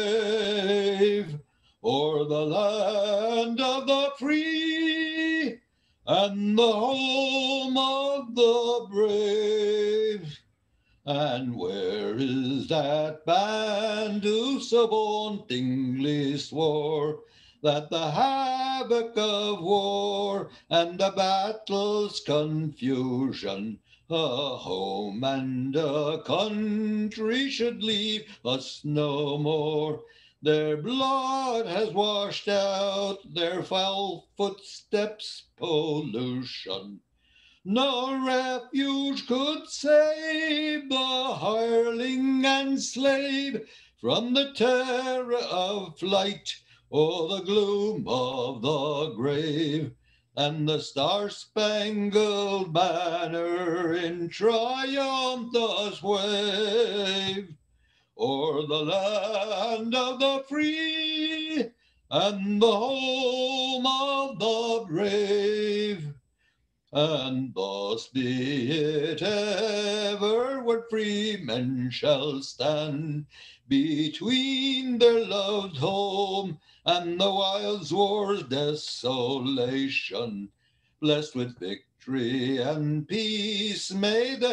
wave o'er the land of the free and the home of the brave. And where is that band who so vauntingly swore that the havoc of war and the battle's confusion, a home and a country, should leave us no more? Their blood has washed out their foul footsteps' pollution. No refuge could save the hireling and slave from the terror of flight or the gloom of the grave. And the star-spangled banner in triumph does wave o'er the land of the free and the home of the brave. And thus be it ever, when free men shall stand between their loved home and the wild war's desolation. Blessed with victory and peace, may the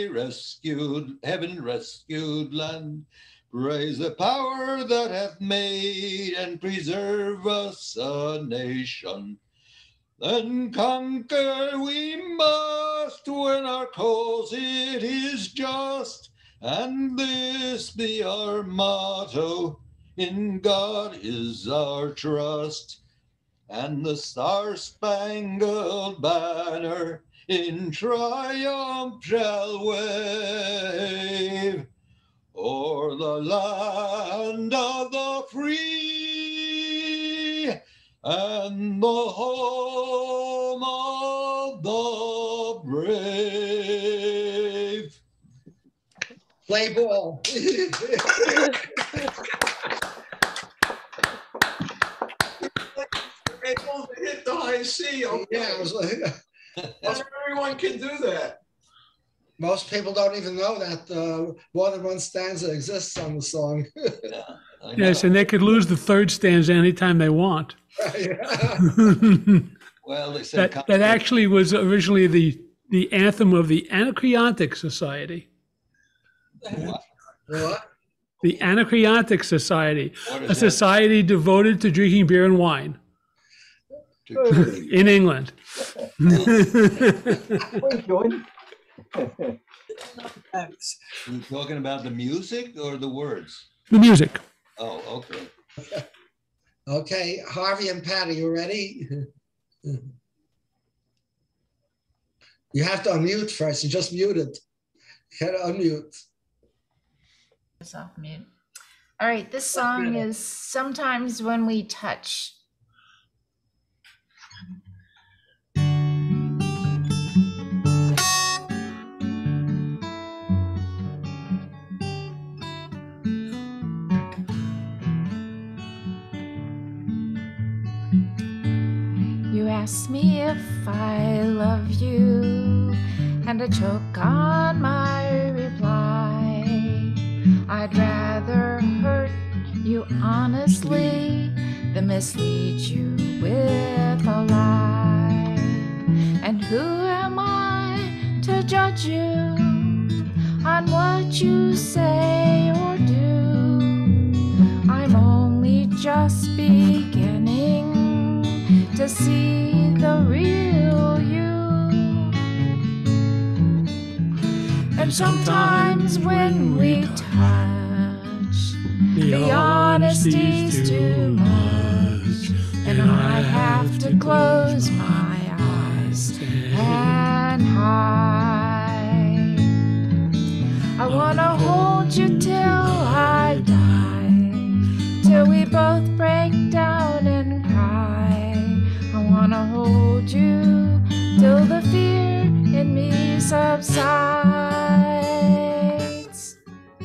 heaven rescued land praise the power that hath made and preserve us a nation. Then conquer we must when our cause it is just, and this be our motto, in God is our trust. And the star-spangled banner in triumph shall wave o'er the land of the free and the home of the brave. Play ball. Able to hit the high C. Okay. Yeah, it was like, Not everyone can do that. most people don't even know that more than one stanza exists on the song. Yes, and they could lose the third stanza anytime they want. Well, they said that actually was originally the anthem of the Anacreontic Society. What? The Anacreontic Society, What is a that? society devoted to drinking beer and wine in England. Are you talking about the music or the words? The music. Oh, okay. Okay, Harvey and Patty, you ready? You have to unmute first. You just muted. You gotta unmute. It's off mute. All right, this song is Sometimes When We Touch. You ask me if I love you, and I choke on my reply. I'd rather hurt you honestly than mislead you with a lie. And who am I to judge you on what you say or do? I'm only just beginning to see the real you. And sometimes when we touch, the honesty's too much, and I have to close my eyes and hide. I wanna hold you till I die, till we both break down and cry. I wanna hold you till the fear in me subsides.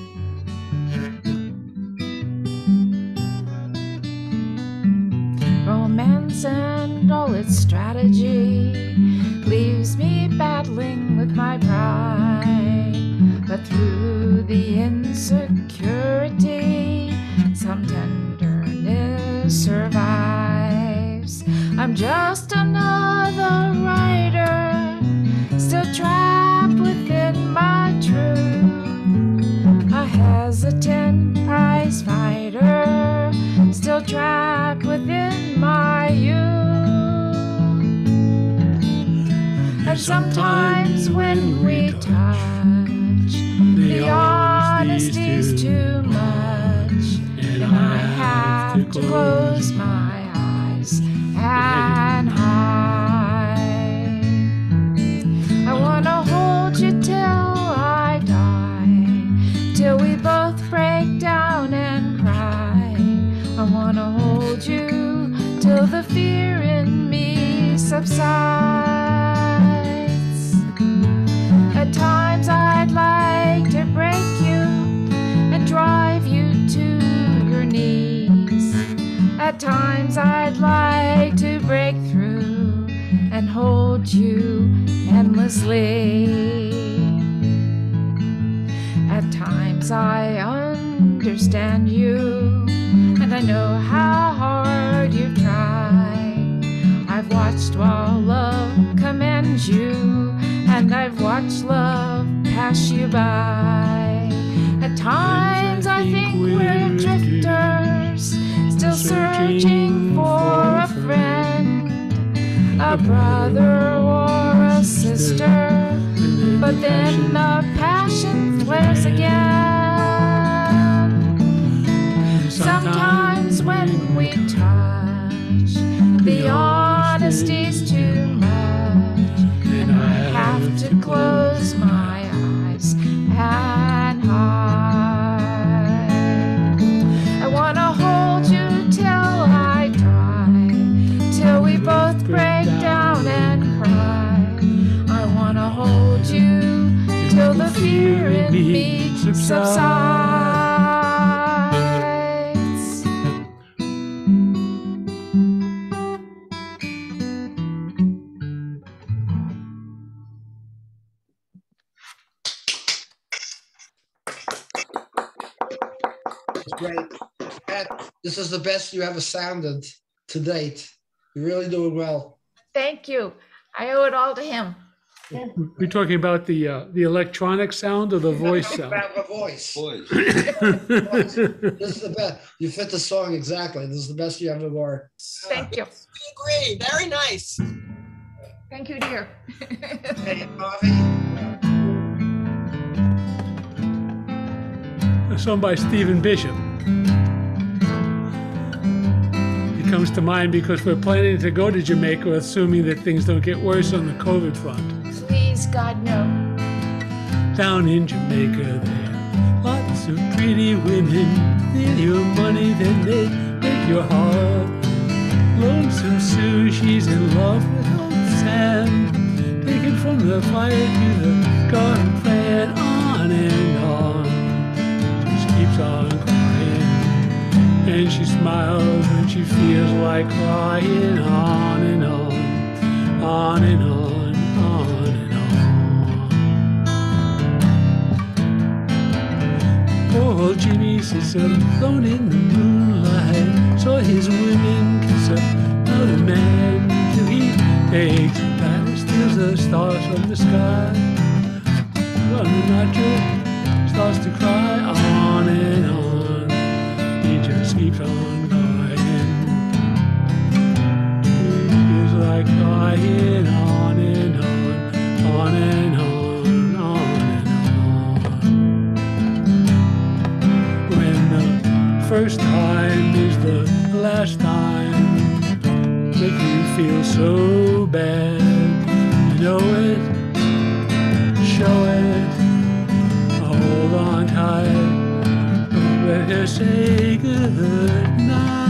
Romance and all its strategy leaves me battling with my pride. But through the insecurity, some tenderness survives. I'm just another writer, still trapped within my truth. A hesitant prize fighter, still trapped within my youth. And sometimes when we touch, the honesty's too much, and I have to close my eyes and hide. I wanna hold you till I die, till we both break down and cry. I wanna hold you till the fear in me subsides. At times I'd like to break you and drive you to your knees. At times I'd like to break through and hold you endlessly. At times I understand you, and I know how hard you've tried. I've watched while love commands you, and I've watched love pass you by. At times I think we're drifters, still searching for a friend, a brother or a sister, but then the passion flares again. Sometimes when we touch, the honesty's too much, and I subsides. Great. Pat, this is the best you ever sounded to date. You're really doing well. Thank you. I owe it all to him. We're talking about the electronic sound or the voice sound? About the voice. Voice. This is the best. You fit the song exactly. This is the best you ever were. Thank you. We agree. Very nice. Thank you, dear. Hey, Harvey. A song by Stephen Bishop. It comes to mind because we're planning to go to Jamaica, assuming that things don't get worse on the COVID front. Please, God, no. Down in Jamaica there, lots of pretty women. Steal your money, then they break your heart. Lonesome Sue, she's in love with old Sam. Taken from the fire to the garden plan, on and on. She keeps on crying, and she smiles when she feels like crying, on and on, on and on, on and on. Poor old Jimmy sits alone in the moonlight, saw his women kiss another man, till he takes her back and steals the stars from the sky. Well, not just starts to cry, on and on. He just keeps on crying. Feels like crying, on and on, on and on, on and on. When the first time is the last time, make you feel so bad. You know it, show it, hold on tight, don't let her say good night.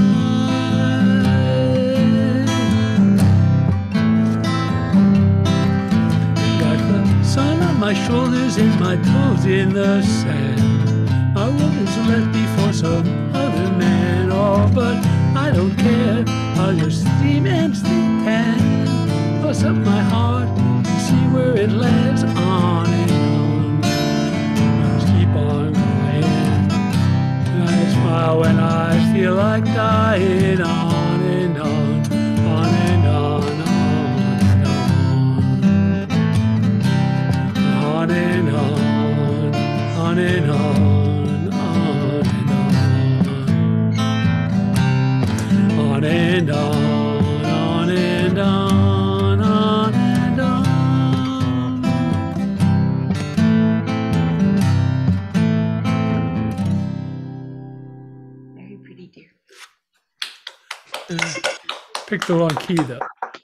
Got the sun on my shoulders and my toes in the sand. My woman's left me for some other man, oh, but I don't care. I'll just steam and steam and toss up my heart and see where it lands, on and on. I'll just keep on going. And I smile when I feel like dying, on and on, on and on, on and on, on and on, on and on, on and on, on and on, on and on. Very pretty, dear. Picked the wrong key though.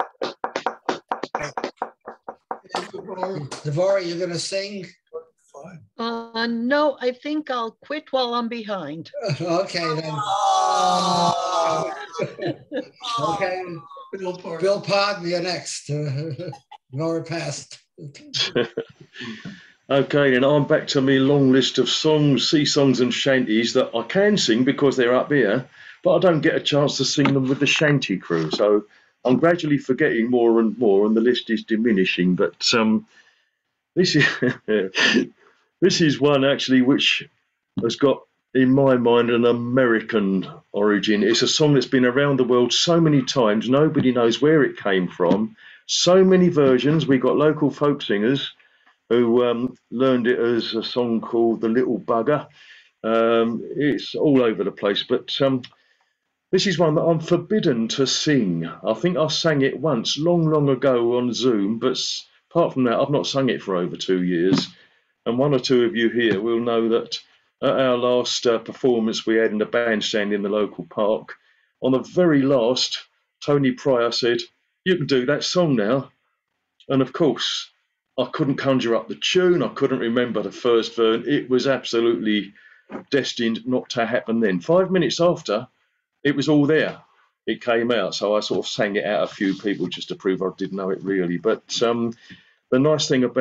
Devorah, you're gonna sing? No, I think I'll quit while I'm behind. Okay then. Okay. Bill Podden, you're next. Nora passed. Okay, then I'm back to my long list of songs, sea songs and shanties that I can sing because they're up here, but I don't get a chance to sing them with the shanty crew. So I'm gradually forgetting more and more, and the list is diminishing. But this is this is one actually which has got, in my mind, an American origin. It's a song that's been around the world so many times, nobody knows where it came from. So many versions. We got local folk singers who learned it as a song called The Little Bugger. It's all over the place, but this is one that I'm forbidden to sing. I think I sang it once, long, long ago on Zoom, but apart from that, I've not sung it for over 2 years. And one or two of you here will know that at our last performance we had in the bandstand in the local park, on the very last, Tony Pryor said, "You can do that song now." And of course, I couldn't conjure up the tune. I couldn't remember the first verse. It was absolutely destined not to happen then. 5 minutes after, it was all there. It came out. So I sort of sang it out a few people just to prove I didn't know it really. But the nice thing about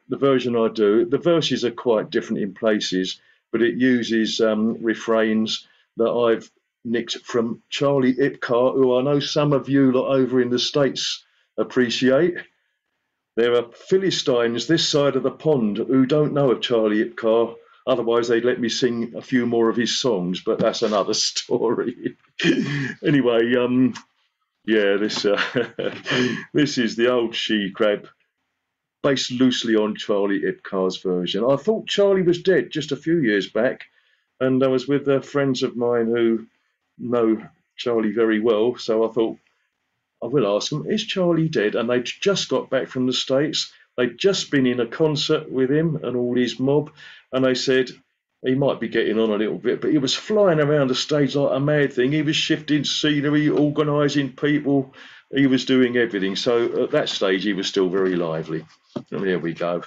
the version I do, the verses are quite different in places, but it uses refrains that I've nicked from Charlie Ipcar, who I know some of you lot over in the States appreciate. There are Philistines this side of the pond who don't know of Charlie Ipcar. Otherwise, they'd let me sing a few more of his songs, but that's another story. Anyway, yeah, this this is the old she crab, based loosely on Charlie Ipcar's version. I thought Charlie was dead just a few years back, and I was with friends of mine who know Charlie very well, so I thought, I will ask them, is Charlie dead? And they'd just got back from the States. They'd just been in a concert with him and all his mob, and they said he might be getting on a little bit, but he was flying around the stage like a mad thing. He was shifting scenery, organising people. He was doing everything. So at that stage, he was still very lively. And there we go.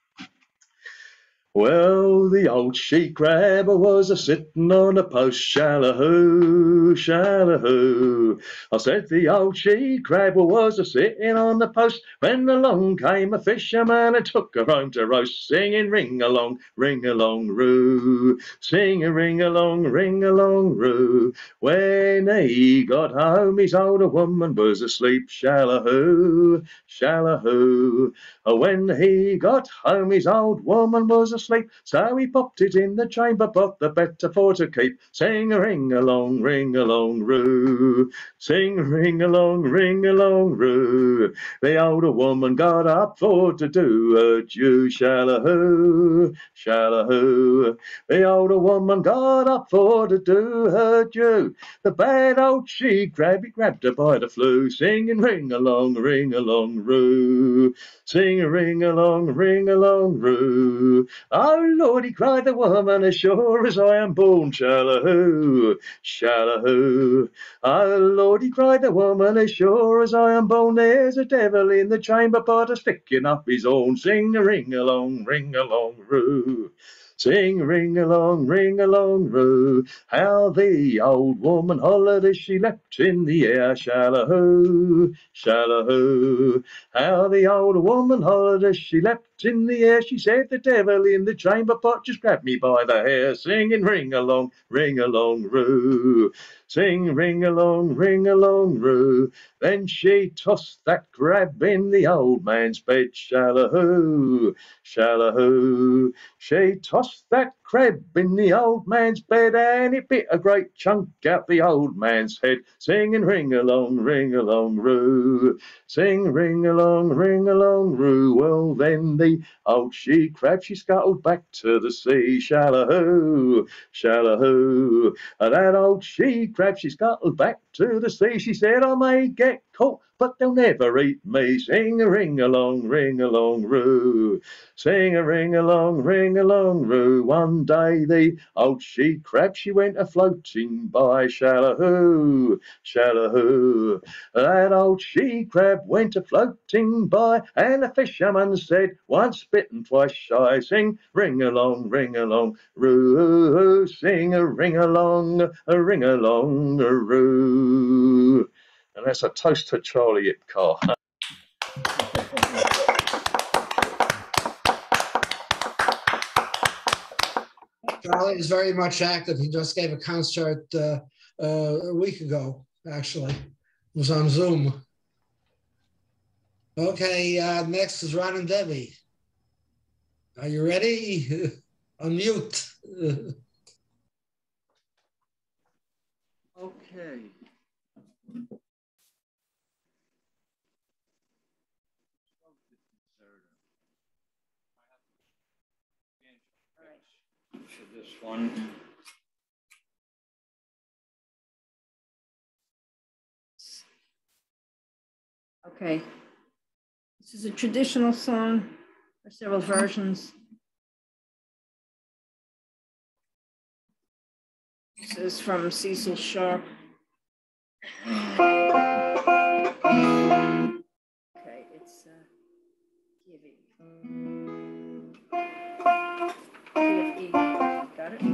Well, the old she crab was a-sitting on a post, shallahoo, shallahoo. I said the old she crab was a-sitting on the post when along came a fisherman and took her home to roast, singing ring along, roo, sing a ring along, roo. When he got home, his older woman was asleep, shallahoo, shallahoo. When he got home, his old woman was asleep, so he popped it in the chamber pot, the better for to keep. Sing a ring along, roo. Sing a ring along, roo. The older woman got up for to do her due, shallahoo, shallahoo. The older woman got up for to do her due. The bad old she crab, he grabbed her by the flu, singing ring along, roo. Sing a ring along, roo. Oh Lordy, cried the woman, as sure as I am born, shallahoo, shallahoo. Oh Lordy, cried the woman, as sure as I am born, there's a devil in the chamber pot a-sticking up his horn. Sing a ring along, roo. Sing ring along, roo. How the old woman hollered as she leapt in the air, shallahoo, shallahoo. How the old woman hollered as she leapt in the air. She said the devil in the chamber pot just grabbed me by the hair, singing ring along, roo. Sing ring along, roo. Then she tossed that crab in the old man's bed, shallahoo, shallahoo. She tossed that crab in the old man's bed, and it bit a great chunk out the old man's head, singing ring along, roo. Sing ring along, roo. Well, then the old she crab, she scuttled back to the sea, shallahoo, shallahoo. And that old she crab, she scuttled back to the sea. She said, I may get caught, but they'll never eat me. Sing a ring along, roo. Sing a ring along, roo. One day the old she crab, she went a-floating by, shallahoo, shallahoo. That old she crab went a-floating by, and the fisherman said, once bitten, twice shy. Sing ring along, roo. Sing a ring along, roo. And that's a toast to Charlie Ipcar. Charlie is very much active. He just gave a concert a week ago, actually. It was on Zoom. Okay, next is Ron and Debbie. Are you ready? Unmute. Okay. So this one. Okay. This is a traditional song. There are several versions. This is from Cecil Sharp. Okay, it's KFE. Got it?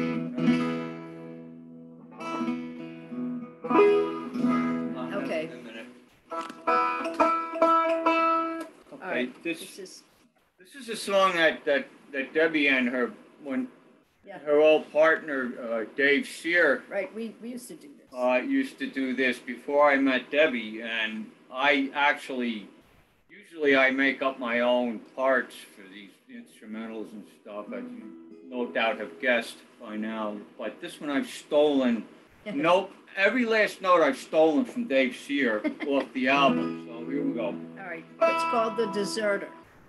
Okay. Okay, this This is a song that Debbie and her old partner Dave Shear we used to do this. Used to do this before I met Debbie, and I actually usually I make up my own parts for these instrumentals and stuff, as you no doubt have guessed by now. But this one I've stolen. Nope, every last note I've stolen from Dave Shear off the album. So here we go. All right, it's called The Deserter.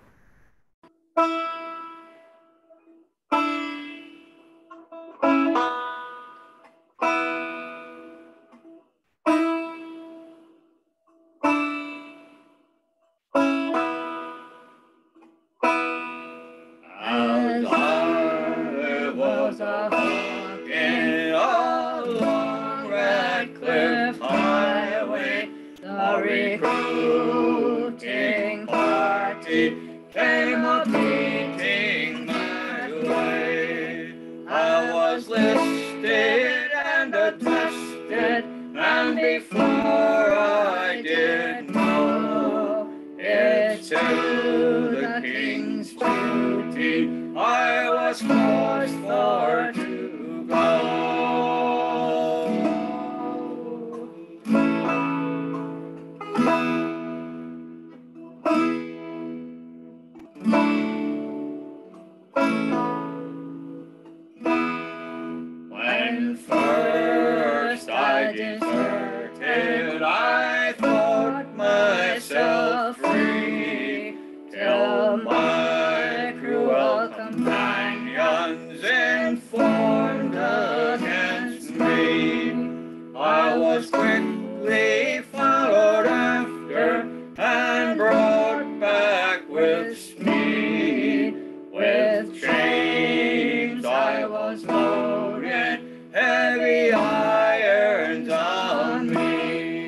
Recruiting party came a beating my way. I was listed and attested, and before I did know it to the king's duty, I was forced for to go. When first I deserted, I thought myself free, till my cruel companions informed against me. I was quickly followed after and brought back with speed. With chains I was loaded, heavy irons on me.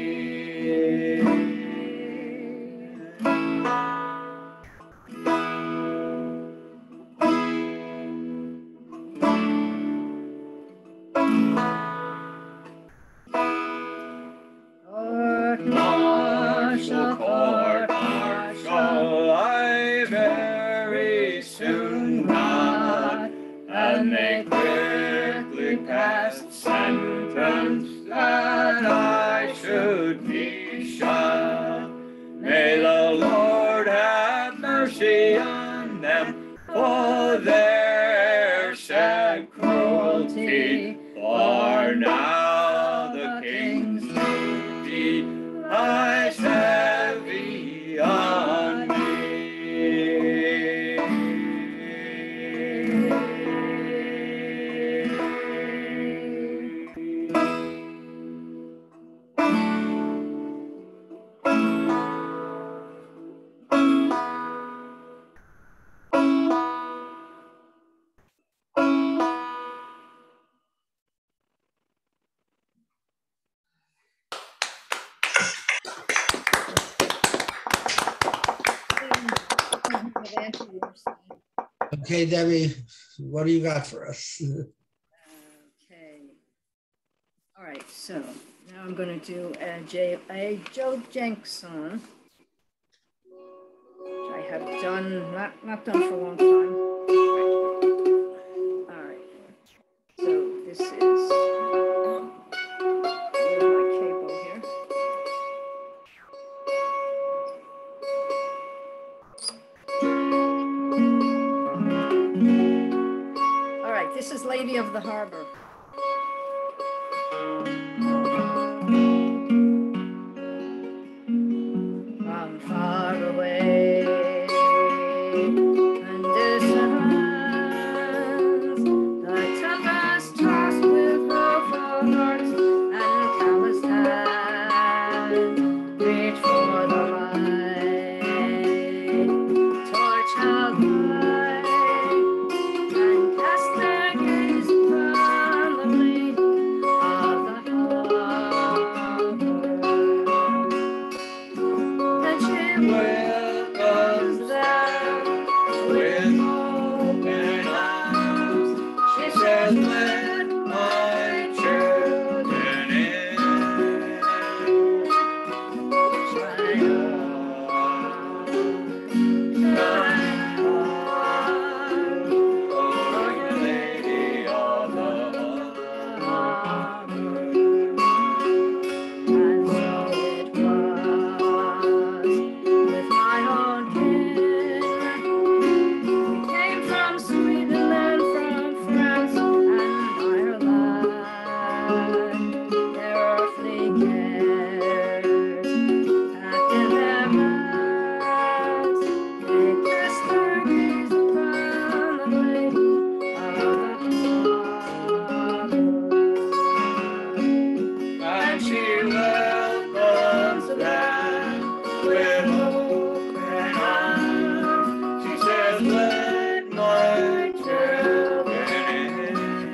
Court martial, I very soon got, and they quickly passed sentence that I should be shot. May the Lord have mercy on them for their sad cruelty, for now the king's duty lies heavy on me. Okay, Debbie, what do you got for us? Okay. All right, so now I'm going to do a Joe Jenks song, which I have done, not done for a long time. All right. So this is my cable here. All right, this is Lady of the Harbor. From far away and distant lands, the tempest tossed with hopeful hearts and callous hands reach for the light, torch held high, and cast their gaze upon the fleet of the harbor. Then she welcomes them with open arms. She says, "Let my children in." Shine on, shine on. with open arms. She says, let my children in.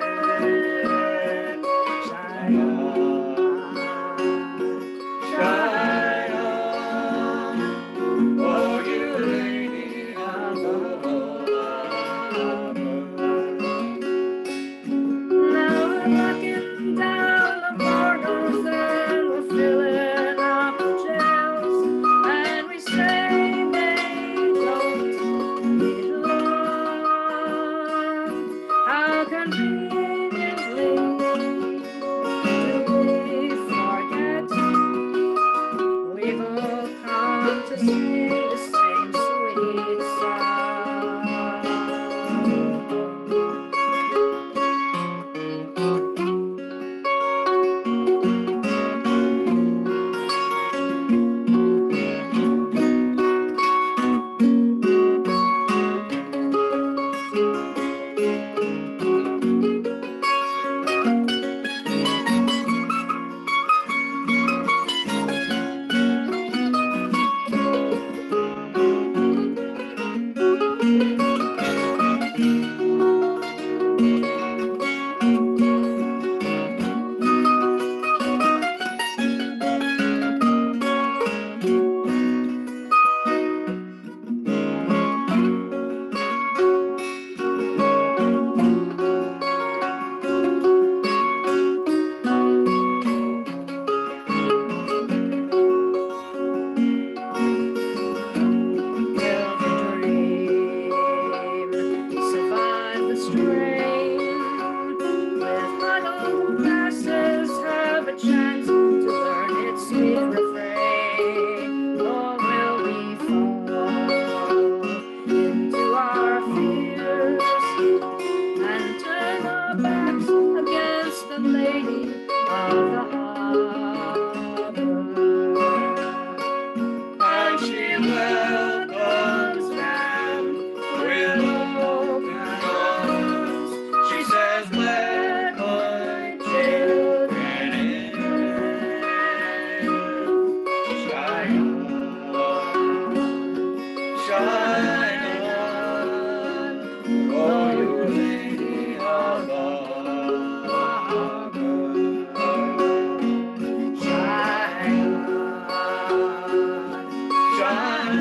Shine on, shine on, oh you lady of the Now we're knocking down the portals and we're filling up the jails, and we say they don't need long. How conveniently do we forget we've all come to sing the same sweet song. Survive the strain with huddled masses, have a chance to learn its sweet refrain, or will we fall into our fears and turn our backs against the lady of the harbor? and she welcomes them with open arms. She says, let my children in. Shine on, shine on, oh you lady of the harbor. Shine on, shine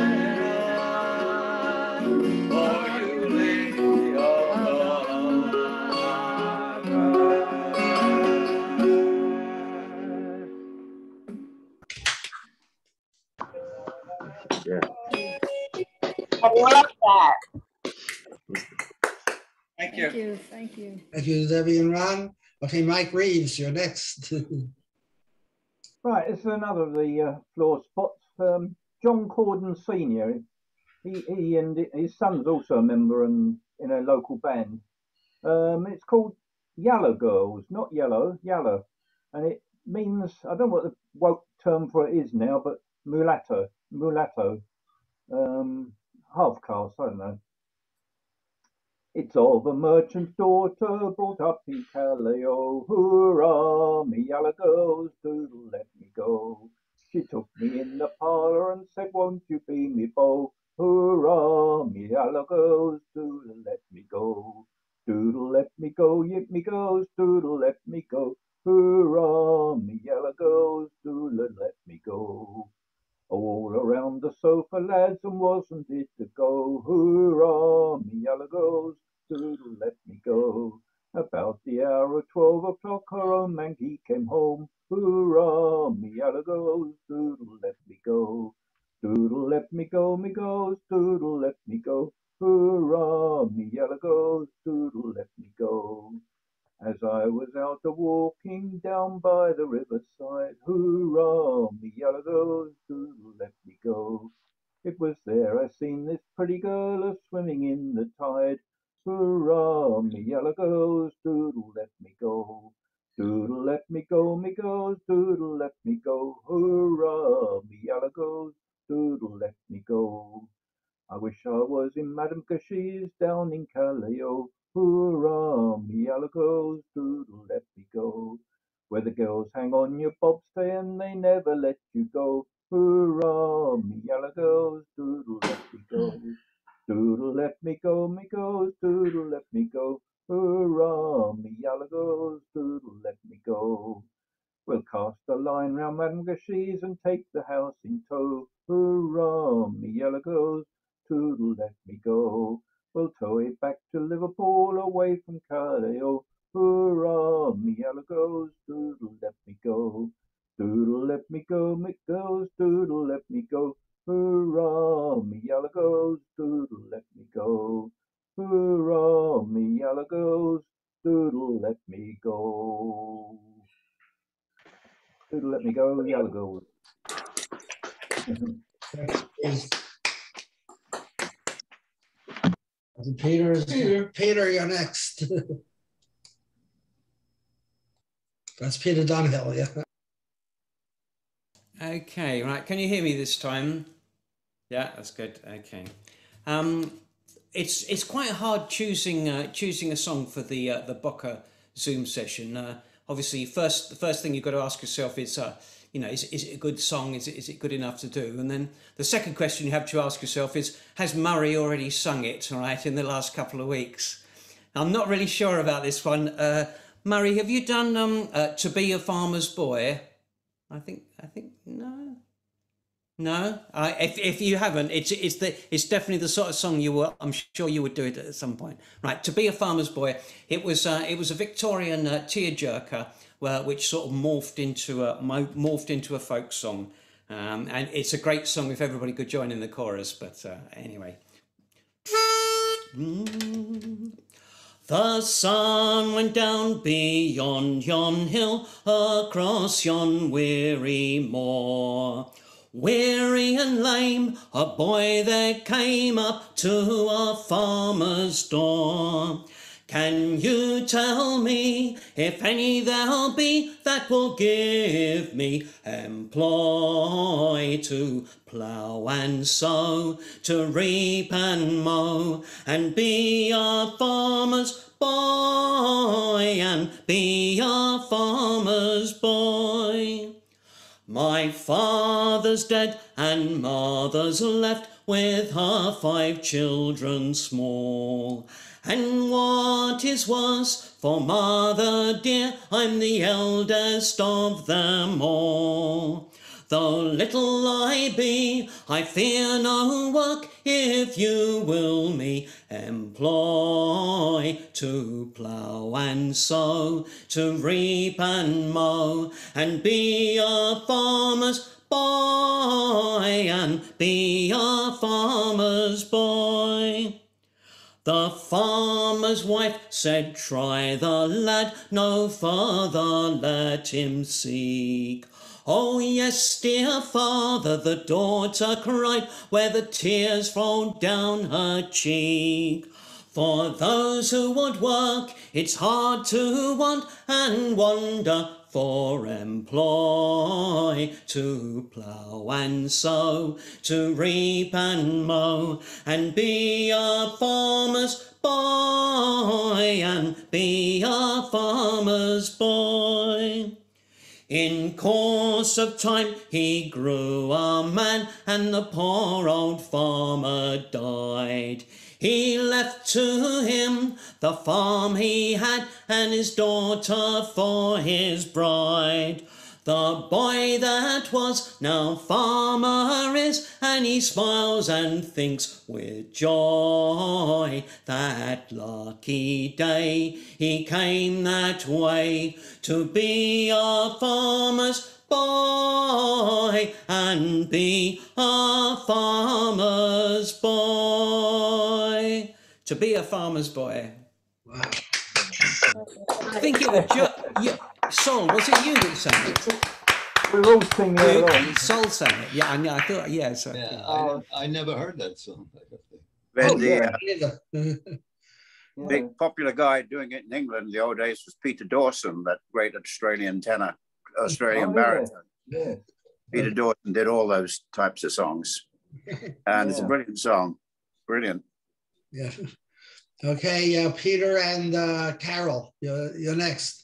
on, oh you lady of the Yeah. I love that. Thank you. Thank you, thank you. Thank you, Debbie and Ron. Okay, Mike Reeves, you're next. Right, it's another of the floor spots. John Corden Sr. He and his son's also a member and in a local band. It's called Yalla Girls, not yellow, yalla, and it means, I don't know what the woke term for it is now, but mulatto, half caste, I don't know. It's of a merchant's daughter brought up in Callao. Hurrah, me yalla girls, doodle let me go. She took me in the parlour and said, won't you be me beau? Hurrah, me yalla girls, doodle let me go. Doodle let me go, yip me girls, doodle let me go. Hurrah, me yalla girls, doodle let me go. All around the sofa, lads, and wasn't it to go? Hurrah, me yalla girls, doodle let me go. About the hour of 12 o'clock, her own man he came home. Hurrah, me yalla girls, doodle let me go. Doodle let me go, me girls, doodle let me go. Hurrah, me yalla girls, doodle let me go. As I was out a walking down by the riverside, hurrah, me yalla girls, doodle let me go. It was there I seen this pretty girl a swimming in the tide. Hurrah, me yalla girls, doodle let me go. Doodle let me go, me girls, doodle let me go. Hurrah, me yalla girls, doodle let me go. I wish I was in Madame Cashier's down in Callao. Hurrah, me yalla girls, doodle let me go. Where the girls hang on your bobstay and they never let you go. Hurrah, me yellow goes, doodle let me go. Doodle let me go, me goes, doodle let me go. Hurrah, me yellow goes, doodle let me go. We'll cast a line round Madame Gauchy's and take the house in tow. Hurrah, me yellow goes, doodle let me go. We'll tow it back to Liverpool away from Calais. Hurrah, me yellow goes, doodle let me go. Doodle let me go, me goes, doodle let me go. Hurrah, me yellow goes, doodle let me go. Hurrah, me yellow goes, doodle let me go. Doodle let me go, yellow goes. Peter, you're next. That's Peter Dunhill, yeah. Okay, right. Can you hear me this time? Yeah, that's good. Okay. It's quite hard choosing a song for the Boca Zoom session. Obviously, the first thing you've got to ask yourself is, is it a good song? Is it good enough to do? And then the second question you have to ask yourself is, has Murray already sung it? All right, in the last couple of weeks. I'm not really sure about this one. Murray, have you done "To Be a Farmer's Boy"? I think no. No, if you haven't, it's definitely the sort of song I'm sure you would do it at some point. Right, To Be a Farmer's Boy. It was a Victorian tearjerker, which sort of morphed into a folk song, and it's a great song if everybody could join in the chorus. But anyway. The sun went down beyond yon hill, across yon weary moor. Weary and lame, a boy there came up to a farmer's door. Can you tell me if any there'll be that will give me employ to plough and sow, to reap and mow, and be a farmer's boy, and be a farmer's boy? My father's dead and mother's left with her 5 children small. And what is worse, for mother dear, I'm the eldest of them all. Though little I be, I fear no work, if you will me employ to plough and sow, to reap and mow, and be a farmer's boy, and be a farmer's boy. The farmer's wife said, try the lad, no further let him seek. Oh yes, dear father, the daughter cried, where the tears rolled down her cheek. For those who would work, it's hard to want and wander for employ, to plough and sow, to reap and mow, and be a farmer's boy, and be a farmer's boy. In course of time he grew a man, and the poor old farmer died. He left to him the farm he had, and his daughter for his bride. The boy that was now farmer is, and he smiles and thinks with joy that lucky day he came that way to be a farmer's boy, and be a farmer's boy. To be a farmer's boy. Wow. I think it was Sol, was it you that sang it? We're all singing along. Sol sang it. Yeah, I thought, yeah. So, yeah, I never heard that song. Then big popular guy doing it in England in the old days was Peter Dawson, that great Australian tenor, Australian baritone. Yeah. Peter Dawson did all those types of songs. And it's a brilliant song. Brilliant. Yeah. Okay, Peter and Carol, you're next.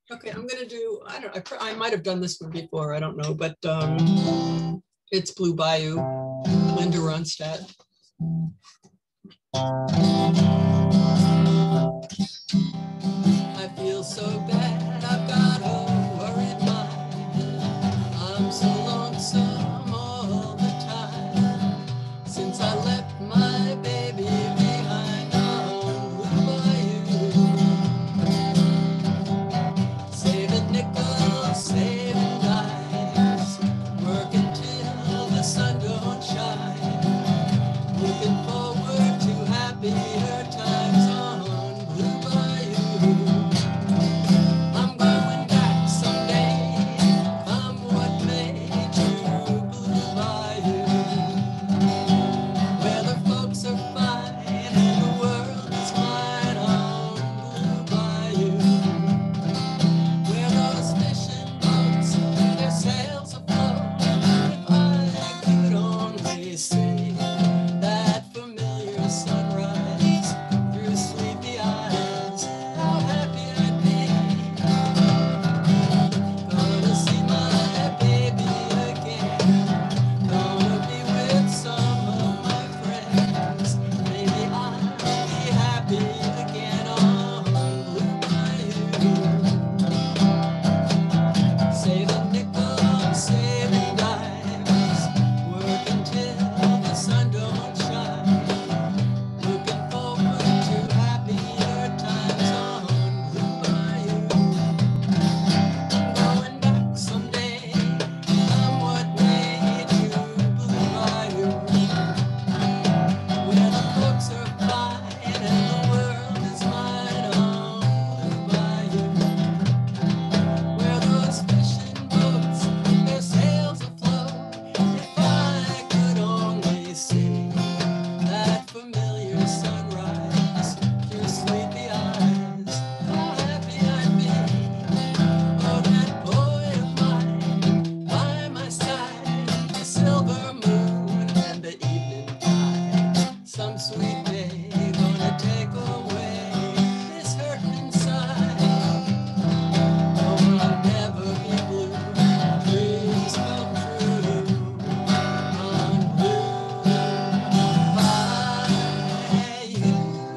Okay, I'm gonna do, I might have done this one before, I don't know, but it's Blue Bayou, Linda Ronstadt. I feel so bad, I've got a worried mind. I'm so lonesome all the time. Since I left my baby behind on Blue Bayou. Saving nickels, saving dimes, working till the sun don't shine. Looking forward to happier times on Blue Bayou. I'm going back someday, come what may, to Blue Bayou, where the folks are fine and the world is mine on Blue Bayou, where those fishing boats, their sails afloat. If I could only see that familiar sunrise through sleepy eyes, how happy I'd be. Gonna see my baby again, gonna be with some of my friends. Maybe I'll be happy again on Blue Bayou. Saving nickels, saving dimes, working till the sun don't shine. Looking forward to happier times on Blue Bayou. Going back someday, come what may, to Blue Bayou, where the folks are fine and the world is mine on Blue Bayou, where those fishing boats, their sails afloat. If I could only see that familiar sunrise through sleepy eyes, how happy I'd be. Oh, that boy of mine by my side, the silver moon and the evening tide. Some sweet day gonna take away this hurt inside. Oh, I'll never be blue, dreams come true on Blue Bayou.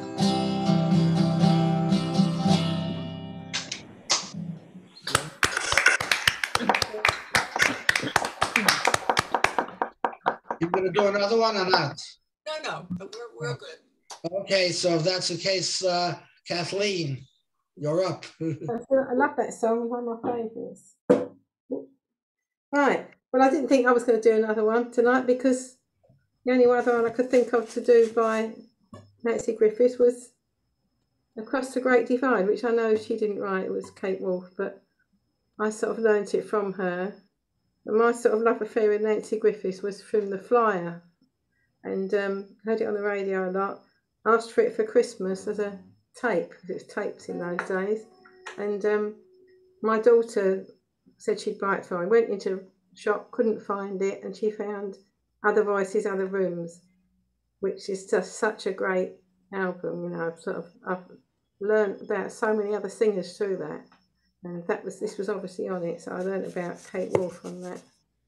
You gonna do another one or not? No, we're good. Okay, so if that's the case, Kathleen, you're up. I love that song, one of my favourites. Right, well, I didn't think I was going to do another one tonight because the only other one I could think of to do by Nancy Griffiths was Across the Great Divide, which I know she didn't write, it was Kate Wolf, but I sort of learnt it from her. And my sort of love affair with Nancy Griffiths was from The Flyer, and heard it on the radio a lot. Asked for it for Christmas as a tape, because it was tapes in those days. And my daughter said she'd buy it for me. Went into a shop, couldn't find it, and she found Other Voices, Other Rooms, which is just such a great album. You know, I've learned about so many other singers through that. And this was obviously on it, so I learned about Kate Wolf on that.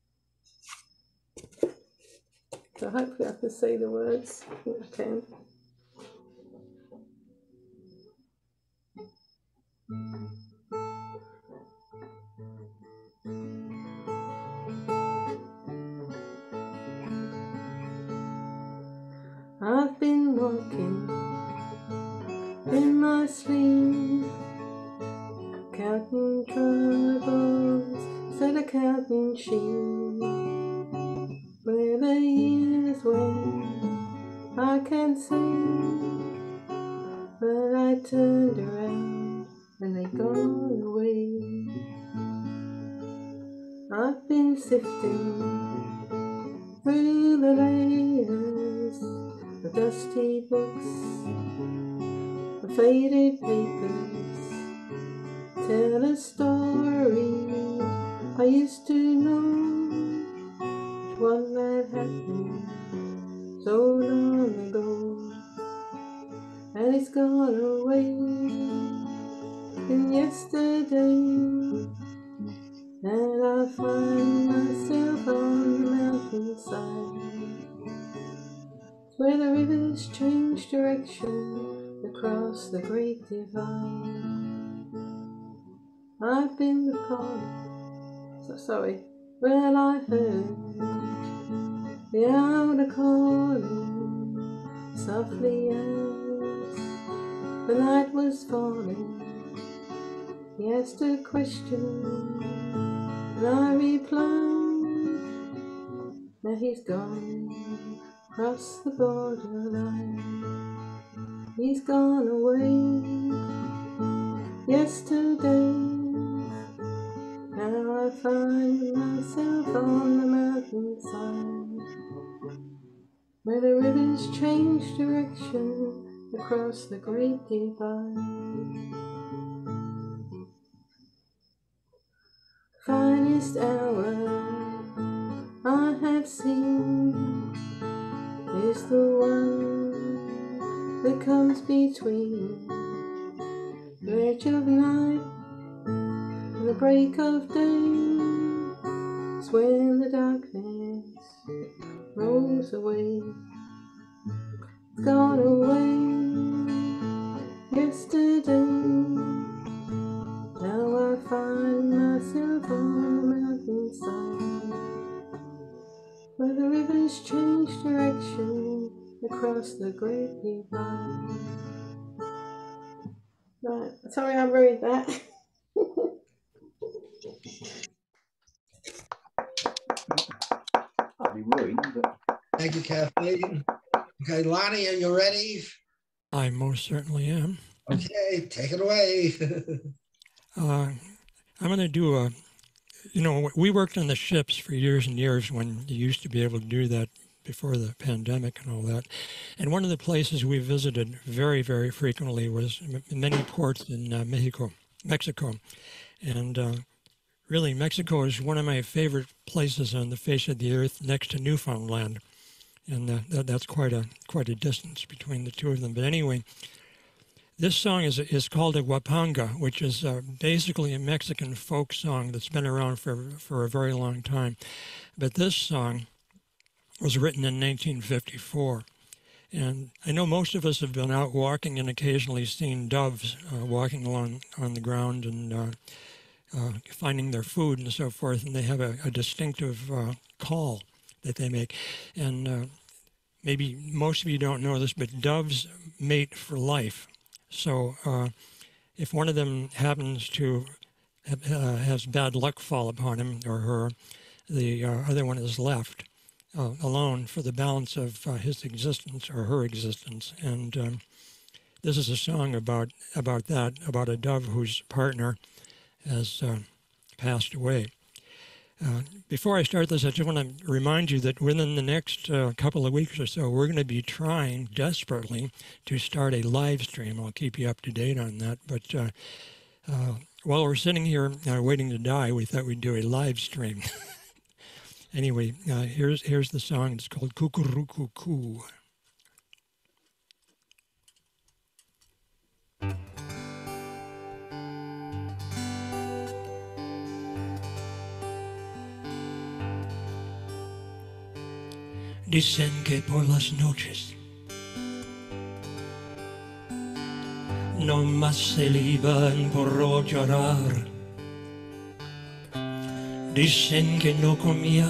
So hopefully I can see the words. I think I can. I've been walking in my sleep, counting troubles instead of counting sheep. Where the years went, I can't see, but I turned around and they've gone away. I've been sifting through the layers of dusty books, the faded papers, tell a story I used to know, one that happened so long ago, and it's gone away. than yesterday. And I find myself on the mountainside, where the rivers change direction across the great divide. I've been the part, well, I heard the outer calling softly as the night was falling. He asked a question and I replied, now he's gone across the borderline. He's gone away yesterday. Now I find myself on the mountainside, where the rivers change direction across the great divide. Finest hour I have seen is the one that comes between the edge of night and the break of day. It's when the darkness rolls away. It's gone away yesterday. Now I find myself on the mountainside, where the rivers change direction across the great divide. Right, sorry I ruined that. I'll be ruined, but Thank you, Kathleen. Okay, Lonnie, are you ready? I most certainly am. Okay, take it away. I'm going to do a, we worked on the ships for years and years when you used to be able to do that before the pandemic and all that. And one of the places we visited very, very frequently was many ports in Mexico. And really, Mexico is one of my favorite places on the face of the earth, next to Newfoundland. And that's quite a distance between the two of them. But anyway, this song is called a Huapanga, which is basically a Mexican folk song that's been around for a very long time. But this song was written in 1954. And I know most of us have been out walking and occasionally seen doves walking along on the ground and finding their food and so forth. And they have a distinctive call that they make. And maybe most of you don't know this, but doves mate for life. So if one of them happens to has bad luck fall upon him or her, the other one is left alone for the balance of his existence or her existence. And this is a song about that, about a dove whose partner has passed away. Before I start this, I just want to remind you that within the next couple of weeks or so, we're going to be trying desperately to start a live stream. I'll keep you up to date on that. But while we're sitting here waiting to die, we thought we'd do a live stream. Anyway, here's the song. It's called Cucurucucú. Dicen que por las noches no más se liban por llorar. Dicen que no comía,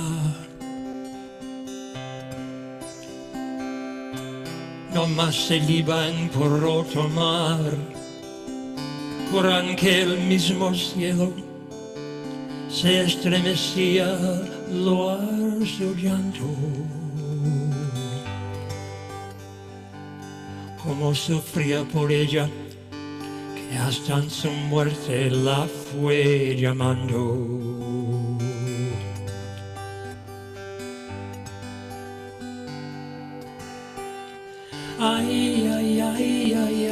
no más se liban por tomar. Juran que el mismo cielo se estremecía al oír su llanto. Como sufría por ella, que hasta en su muerte la fue llamando. Ay, ay, ay, ay,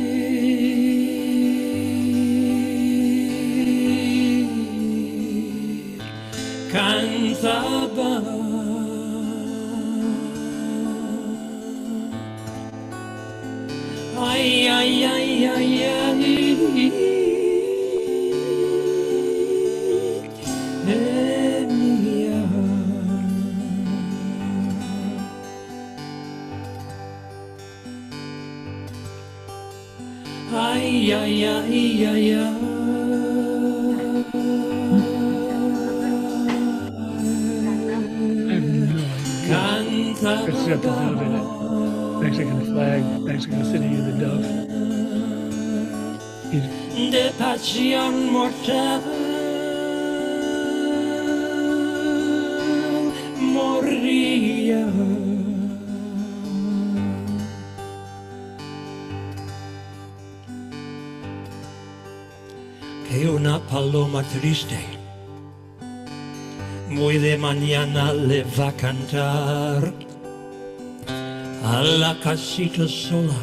ay, cantaba. Ay, ay, ay, ay, ay, Ay, ay, ay, ay, ay. Canta. It's got the dove in it. Mexican flag, Mexican city of the dove. De pasión mortal moría. Que una paloma triste muy de mañana le va a cantar a la casita sola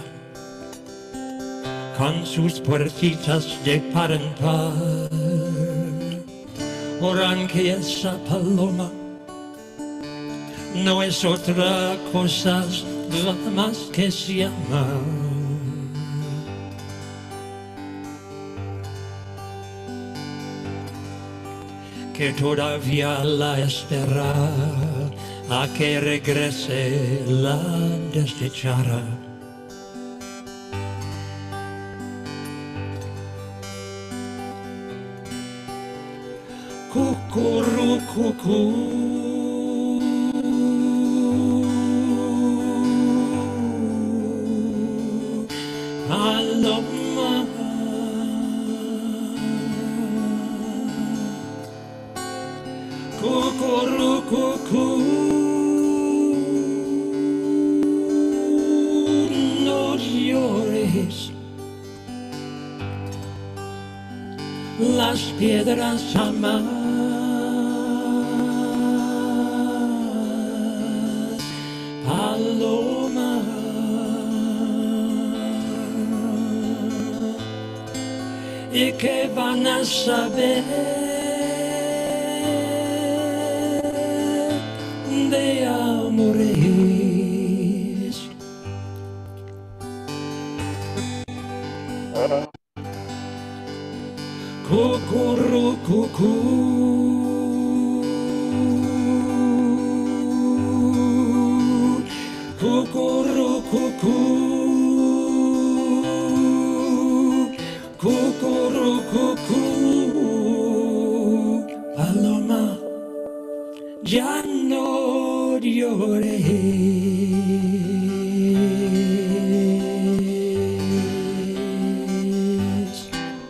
con sus puertitas de par en par. Oran que esa paloma no es otra cosa más que se llama. Que todavía la espera a que regrese la desdichada. Cucurucucú. Paloma. Cucurucucú. No llores. Las piedras jamás paloma. ¿Y qué van a saber de amores? Cucurucucú. Cucurucucú. Cucurucucú. Paloma, ya no llores.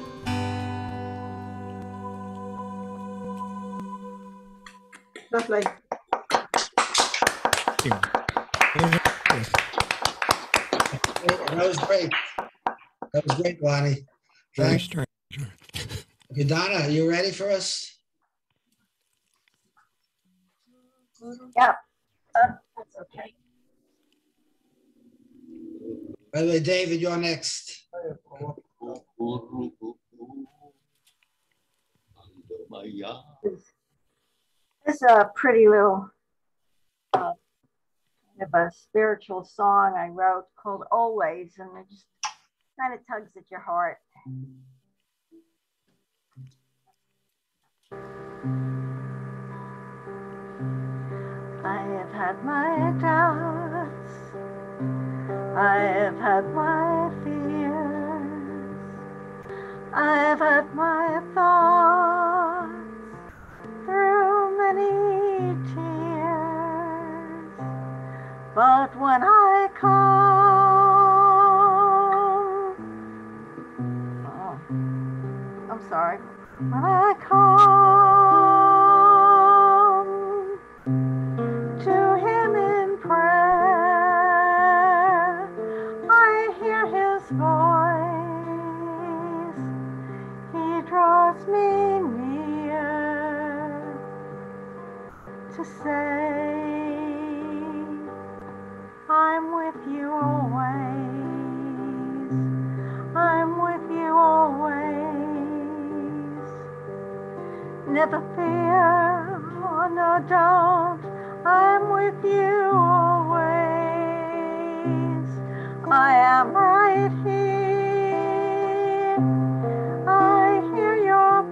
Lovely. That was great. That was great, Lonnie. Very Thank strange. you. Donna, are you ready for us? Yep. That's okay. By the way, David, you're next. This is a pretty little kind of a spiritual song I wrote called Always, and it just kind of tugs at your heart. I have had my doubts, I have had my fears, I have had my thoughts through many tears, but when I come, oh, I'm sorry, when I come to him in prayer, I hear his voice, he draws me near to say, I'm with you always, I'm with you always. Never fear, oh, no doubt, I'm with you always. I am right here, I hear your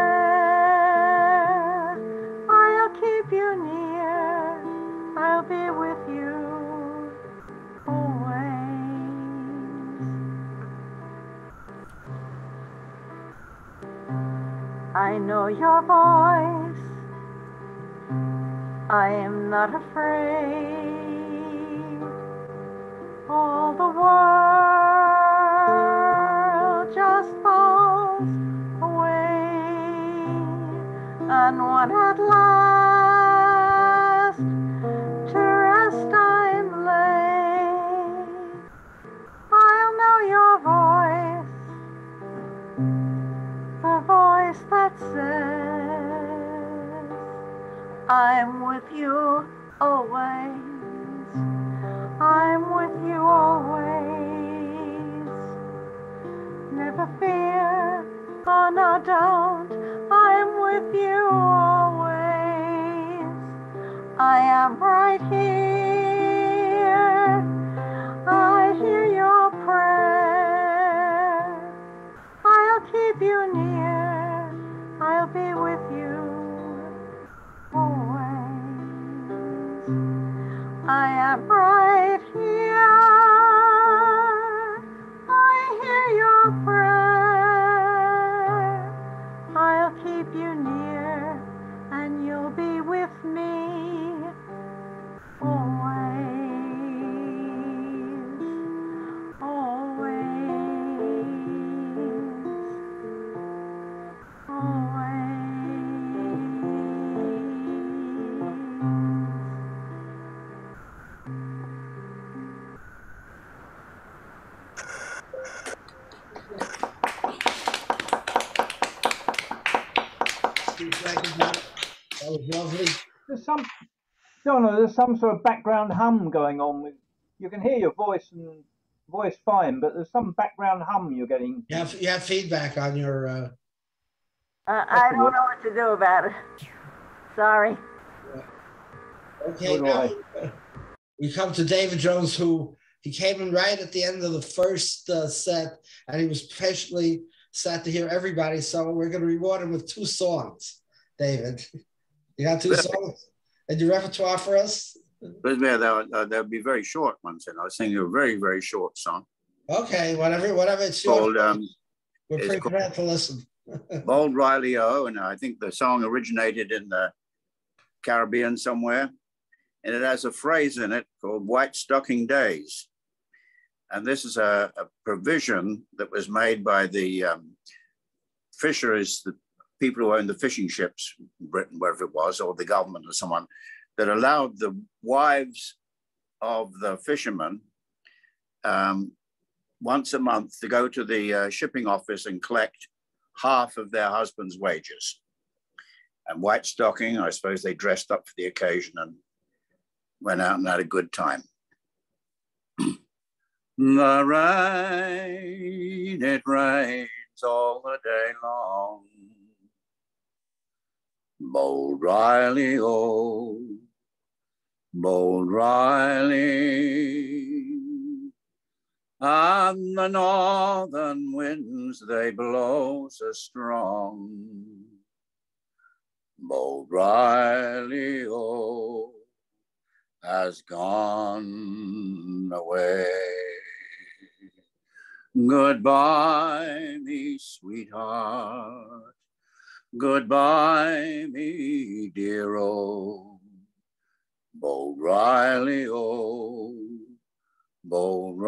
prayer. I'll keep you near, I'll be with you always. I know your voice. I am not afraid. All the world just falls away, and when at last to rest I'm laid, I'll know your voice, the voice that says, I'm with you always. I'm with you always. Never fear, oh no, don't. I'm with you always. I am right here. I hear your prayer. I'll keep you near. I'll be with you always. I am right here. I hear your prayer. I'll keep you near, and you'll be with me always. That was lovely. There's some, Donna, there's some sort of background hum going on. You can hear your voice and voice fine, but there's some background hum you're getting. You have feedback on your. I don't know what to do about it. Sorry. Okay, now we come to David Jones, who he came in right at the end of the first set, and he was patiently sat to hear everybody. So we're going to reward him with 2 songs. David, you got 2 songs in your repertoire for us? They'll be very short ones, and I'll sing you a very, very short song. Okay, whatever it's short. We're It's prepared to listen. Bold Riley O, and I think the song originated in the Caribbean somewhere, and it has a phrase in it called White Stocking Days. And this is a provision that was made by the fisheries, the people who owned the fishing ships, Britain, wherever it was, or the government or someone, that allowed the wives of the fishermen once a month to go to the shipping office and collect half of their husband's wages. And white stocking, I suppose they dressed up for the occasion and went out and had a good time. The rain, it rains all the day long. Bold Riley, oh, Bold Riley. And the northern winds, they blow so strong. Bold Riley, oh, has gone away. Goodbye, me sweetheart. Goodbye, me dear old Bold Riley, oh, Bold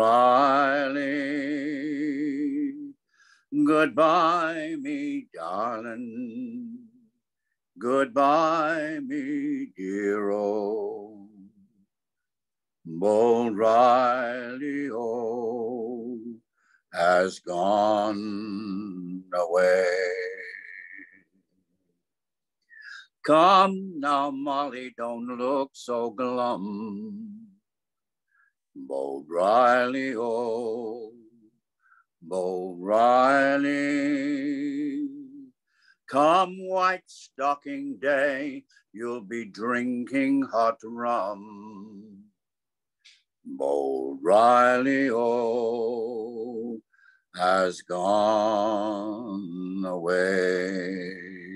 Riley. Goodbye, me darling. Goodbye, me dear old Bold Riley, oh, has gone away. Come now, Molly, don't look so glum. Bold Riley, oh, Bold Riley. Come White Stocking Day, you'll be drinking hot rum. Bold Riley, oh, has gone away.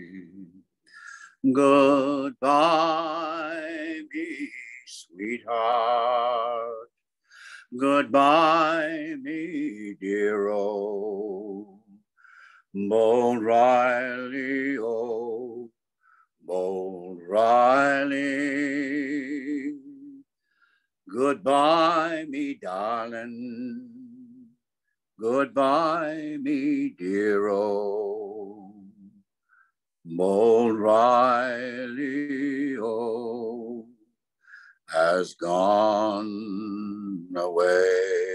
Goodbye, me sweetheart. Goodbye, me dear old Bold Riley, oh. Goodbye, me dear old Riley, oh, has gone away.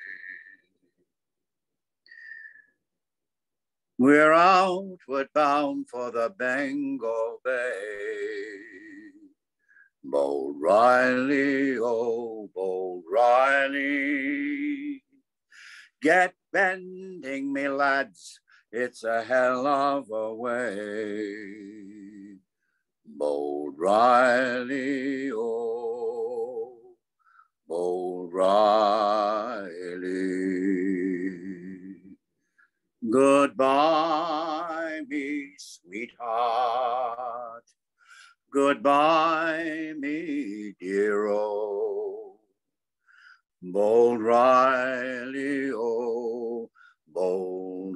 We're outward bound for the Bengal Bay. Bold Riley, oh, Bold Riley, get bending, me lads, it's a hell of a way. Bold Riley, oh, Bold Riley. Goodbye, me sweetheart. Goodbye, me dear old Bold Riley, oh, Bold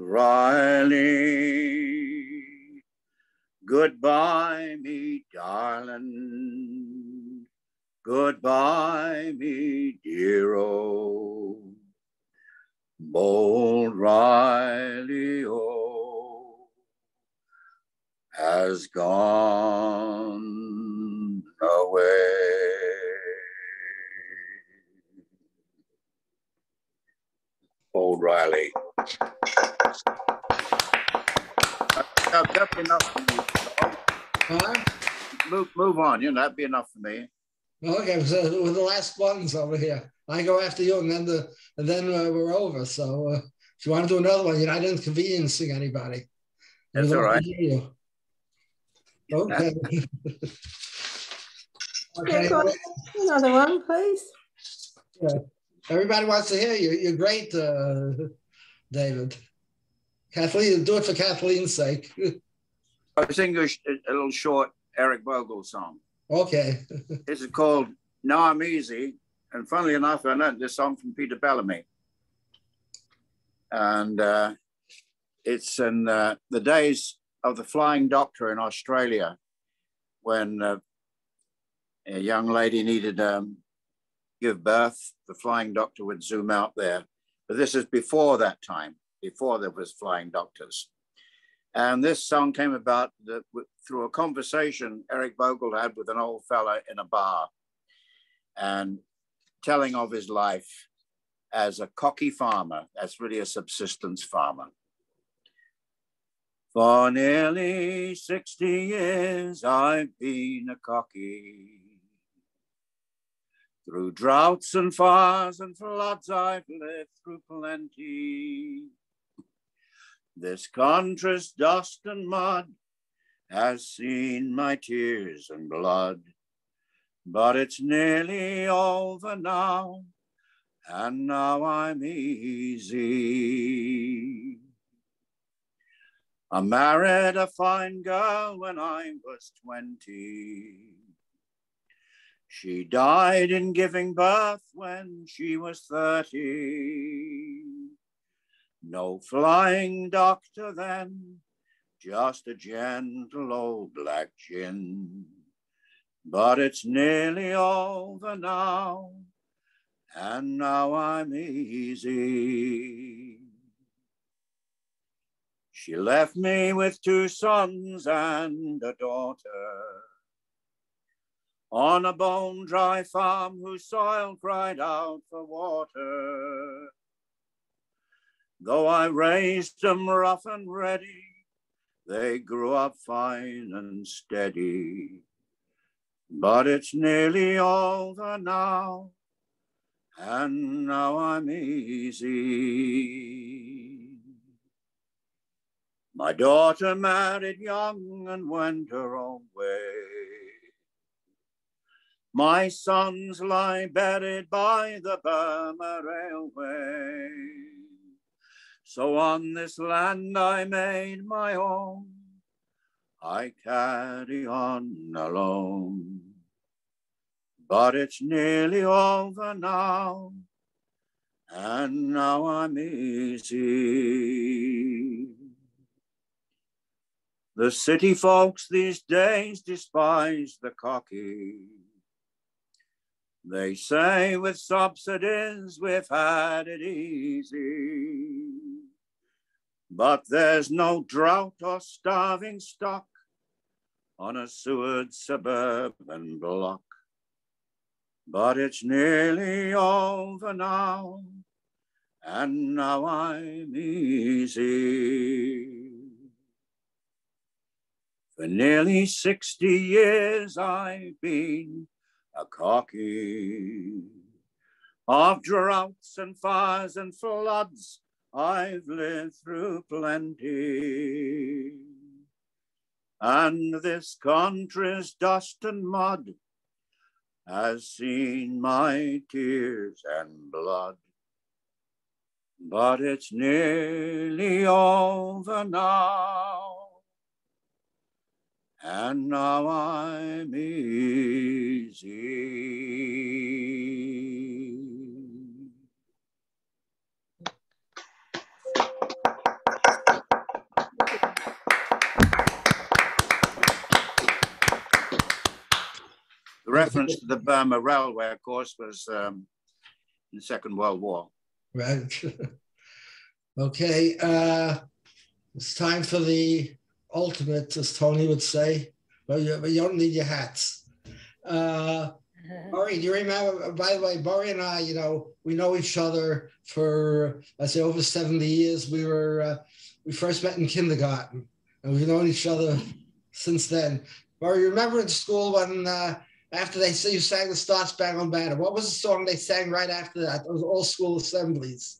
Riley. Goodbye, me darling. Goodbye, me dear old Bold Riley, oh, has gone away. Bold Riley. That'd be enough for me. Move on, you know, that'd be enough for me. Okay, so with the last ones over here, I go after you, and then we're over. So if you want to do another one, you're not inconveniencing anybody. That's all right. You. Okay. Okay. Another one, please. Yeah. Everybody wants to hear you. You're great, David. Kathleen, do it for Kathleen's sake. I'll sing you a little short Eric Bogle song. Okay. This is called Now I'm Easy. And funnily enough, I learned this song from Peter Bellamy. And it's in the days of the Flying Doctor in Australia, when a young lady needed to give birth. The Flying Doctor would zoom out there. But this is before that time, before there was flying doctors. And this song came about through a conversation Eric Bogle had with an old fella in a bar, and telling of his life as a cocky farmer. That's really a subsistence farmer. For nearly 60 years, I've been a cocky. Through droughts and fires and floods, I've lived through plenty. This country's dust and mud has seen my tears and blood, but it's nearly over now, and now I'm easy. I married a fine girl when I was 20. She died in giving birth when she was 30. No flying doctor then, just a gentle old black gin. But it's nearly over now, and now I'm easy. She left me with 2 sons and a daughter on a bone-dry farm whose soil cried out for water. Though I raised them rough and ready, they grew up fine and steady. But it's nearly over now, and now I'm easy. My daughter married young and went her own way. My sons lie buried by the Burma Railway. So on this land I made my own, I carry on alone. But it's nearly over now, and now I'm easy. The city folks these days despise the cocky. They say with subsidies we've had it easy. But there's no drought or starving stock on a Seward suburban block. But it's nearly over now, and now I'm easy. For nearly 60 years I've been a cocky. Of droughts and fires and floods I've lived through plenty. And this country's dust and mud has seen my tears and blood. But it's nearly over now, and now I'm easy. The reference to the Burma Railway, of course, was in the Second World War. Right. Okay. It's time for the ultimate, as Tony would say. But you don't need your hats. Murray, do you remember, by the way, Murray and I, we know each other for, I'd say, over 70 years. We first met in kindergarten, and we've known each other since then. Murray, remember in school when, after you sang the Star Spangled Banner, what was the song they sang right after that? It was all school assemblies.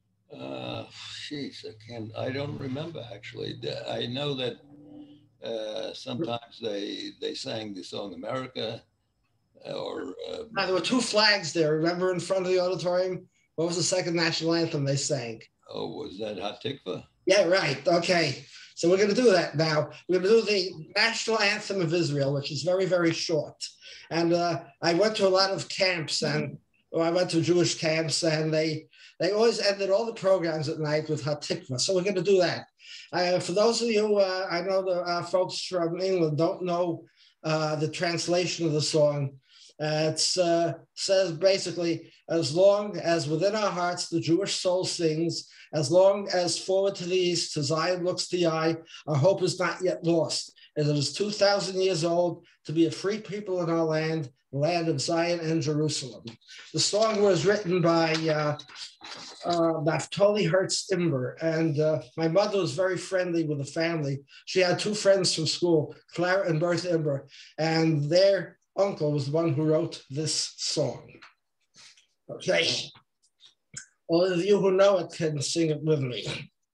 I don't remember actually. I know that sometimes they sang the song America, or there were two flags there. Remember, in front of the auditorium, what was the second national anthem they sang? Oh, was that Hatikva? Yeah, right. Okay, so we're going to do that now. We're going to do the national anthem of Israel, which is very, very short. And I went to a lot of camps, and I went to Jewish camps, and they always ended all the programs at night with Hatikva. So we're going to do that. For those of you, I know the folks from England don't know the translation of the song. It says basically, as long as within our hearts the Jewish soul sings, as long as forward to the east, to Zion looks the eye, our hope is not yet lost. As it is 2,000 years old to be a free people in our land, the land of Zion and Jerusalem. The song was written by Naftali Hertz Imber, and my mother was very friendly with the family. She had two friends from school, Clara and Bertha Imber, and their uncle was the one who wrote this song. Okay, all of you who know it can sing it with me.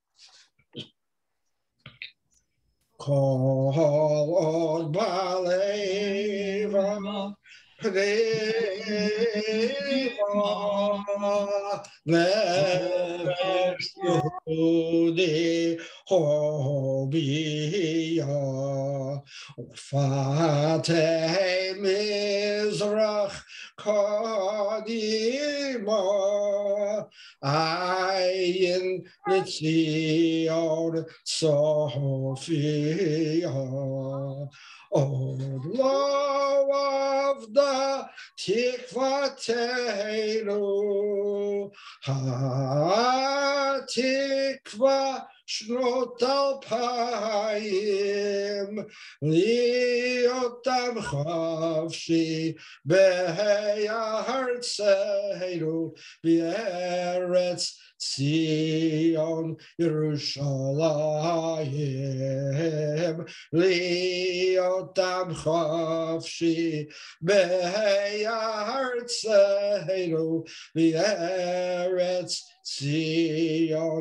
Call on Baleva, Pneva, Neves Yehudi, Hobia, Fateh Mizrach, Kadima, Ayin Nitzion, Sophia. Oh, love of the Tikvatenu, Ha-Tikva Shnot Alpayim, Liotam Chavshi, Be'Artseinu, Be'eretz Zion, Yerushalayim, Liotam Chavshi, Be'Artseinu, Be'eretz Zion,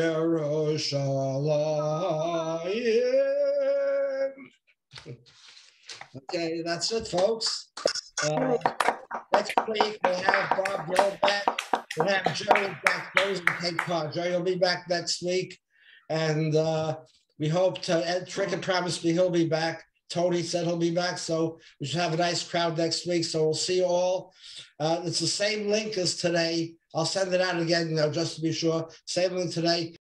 Yerushalayim. Okay, that's it, folks. Next week we have Bob Gill back. We'll have Jerry back. Jerry's in Cape Cod. Jerry will be back next week, and we hope to. Ed Trickett promised me he'll be back. Tony said he'll be back, so we should have a nice crowd next week. So we'll see you all. It's the same link as today. I'll send it out again, just to be sure. Same link today.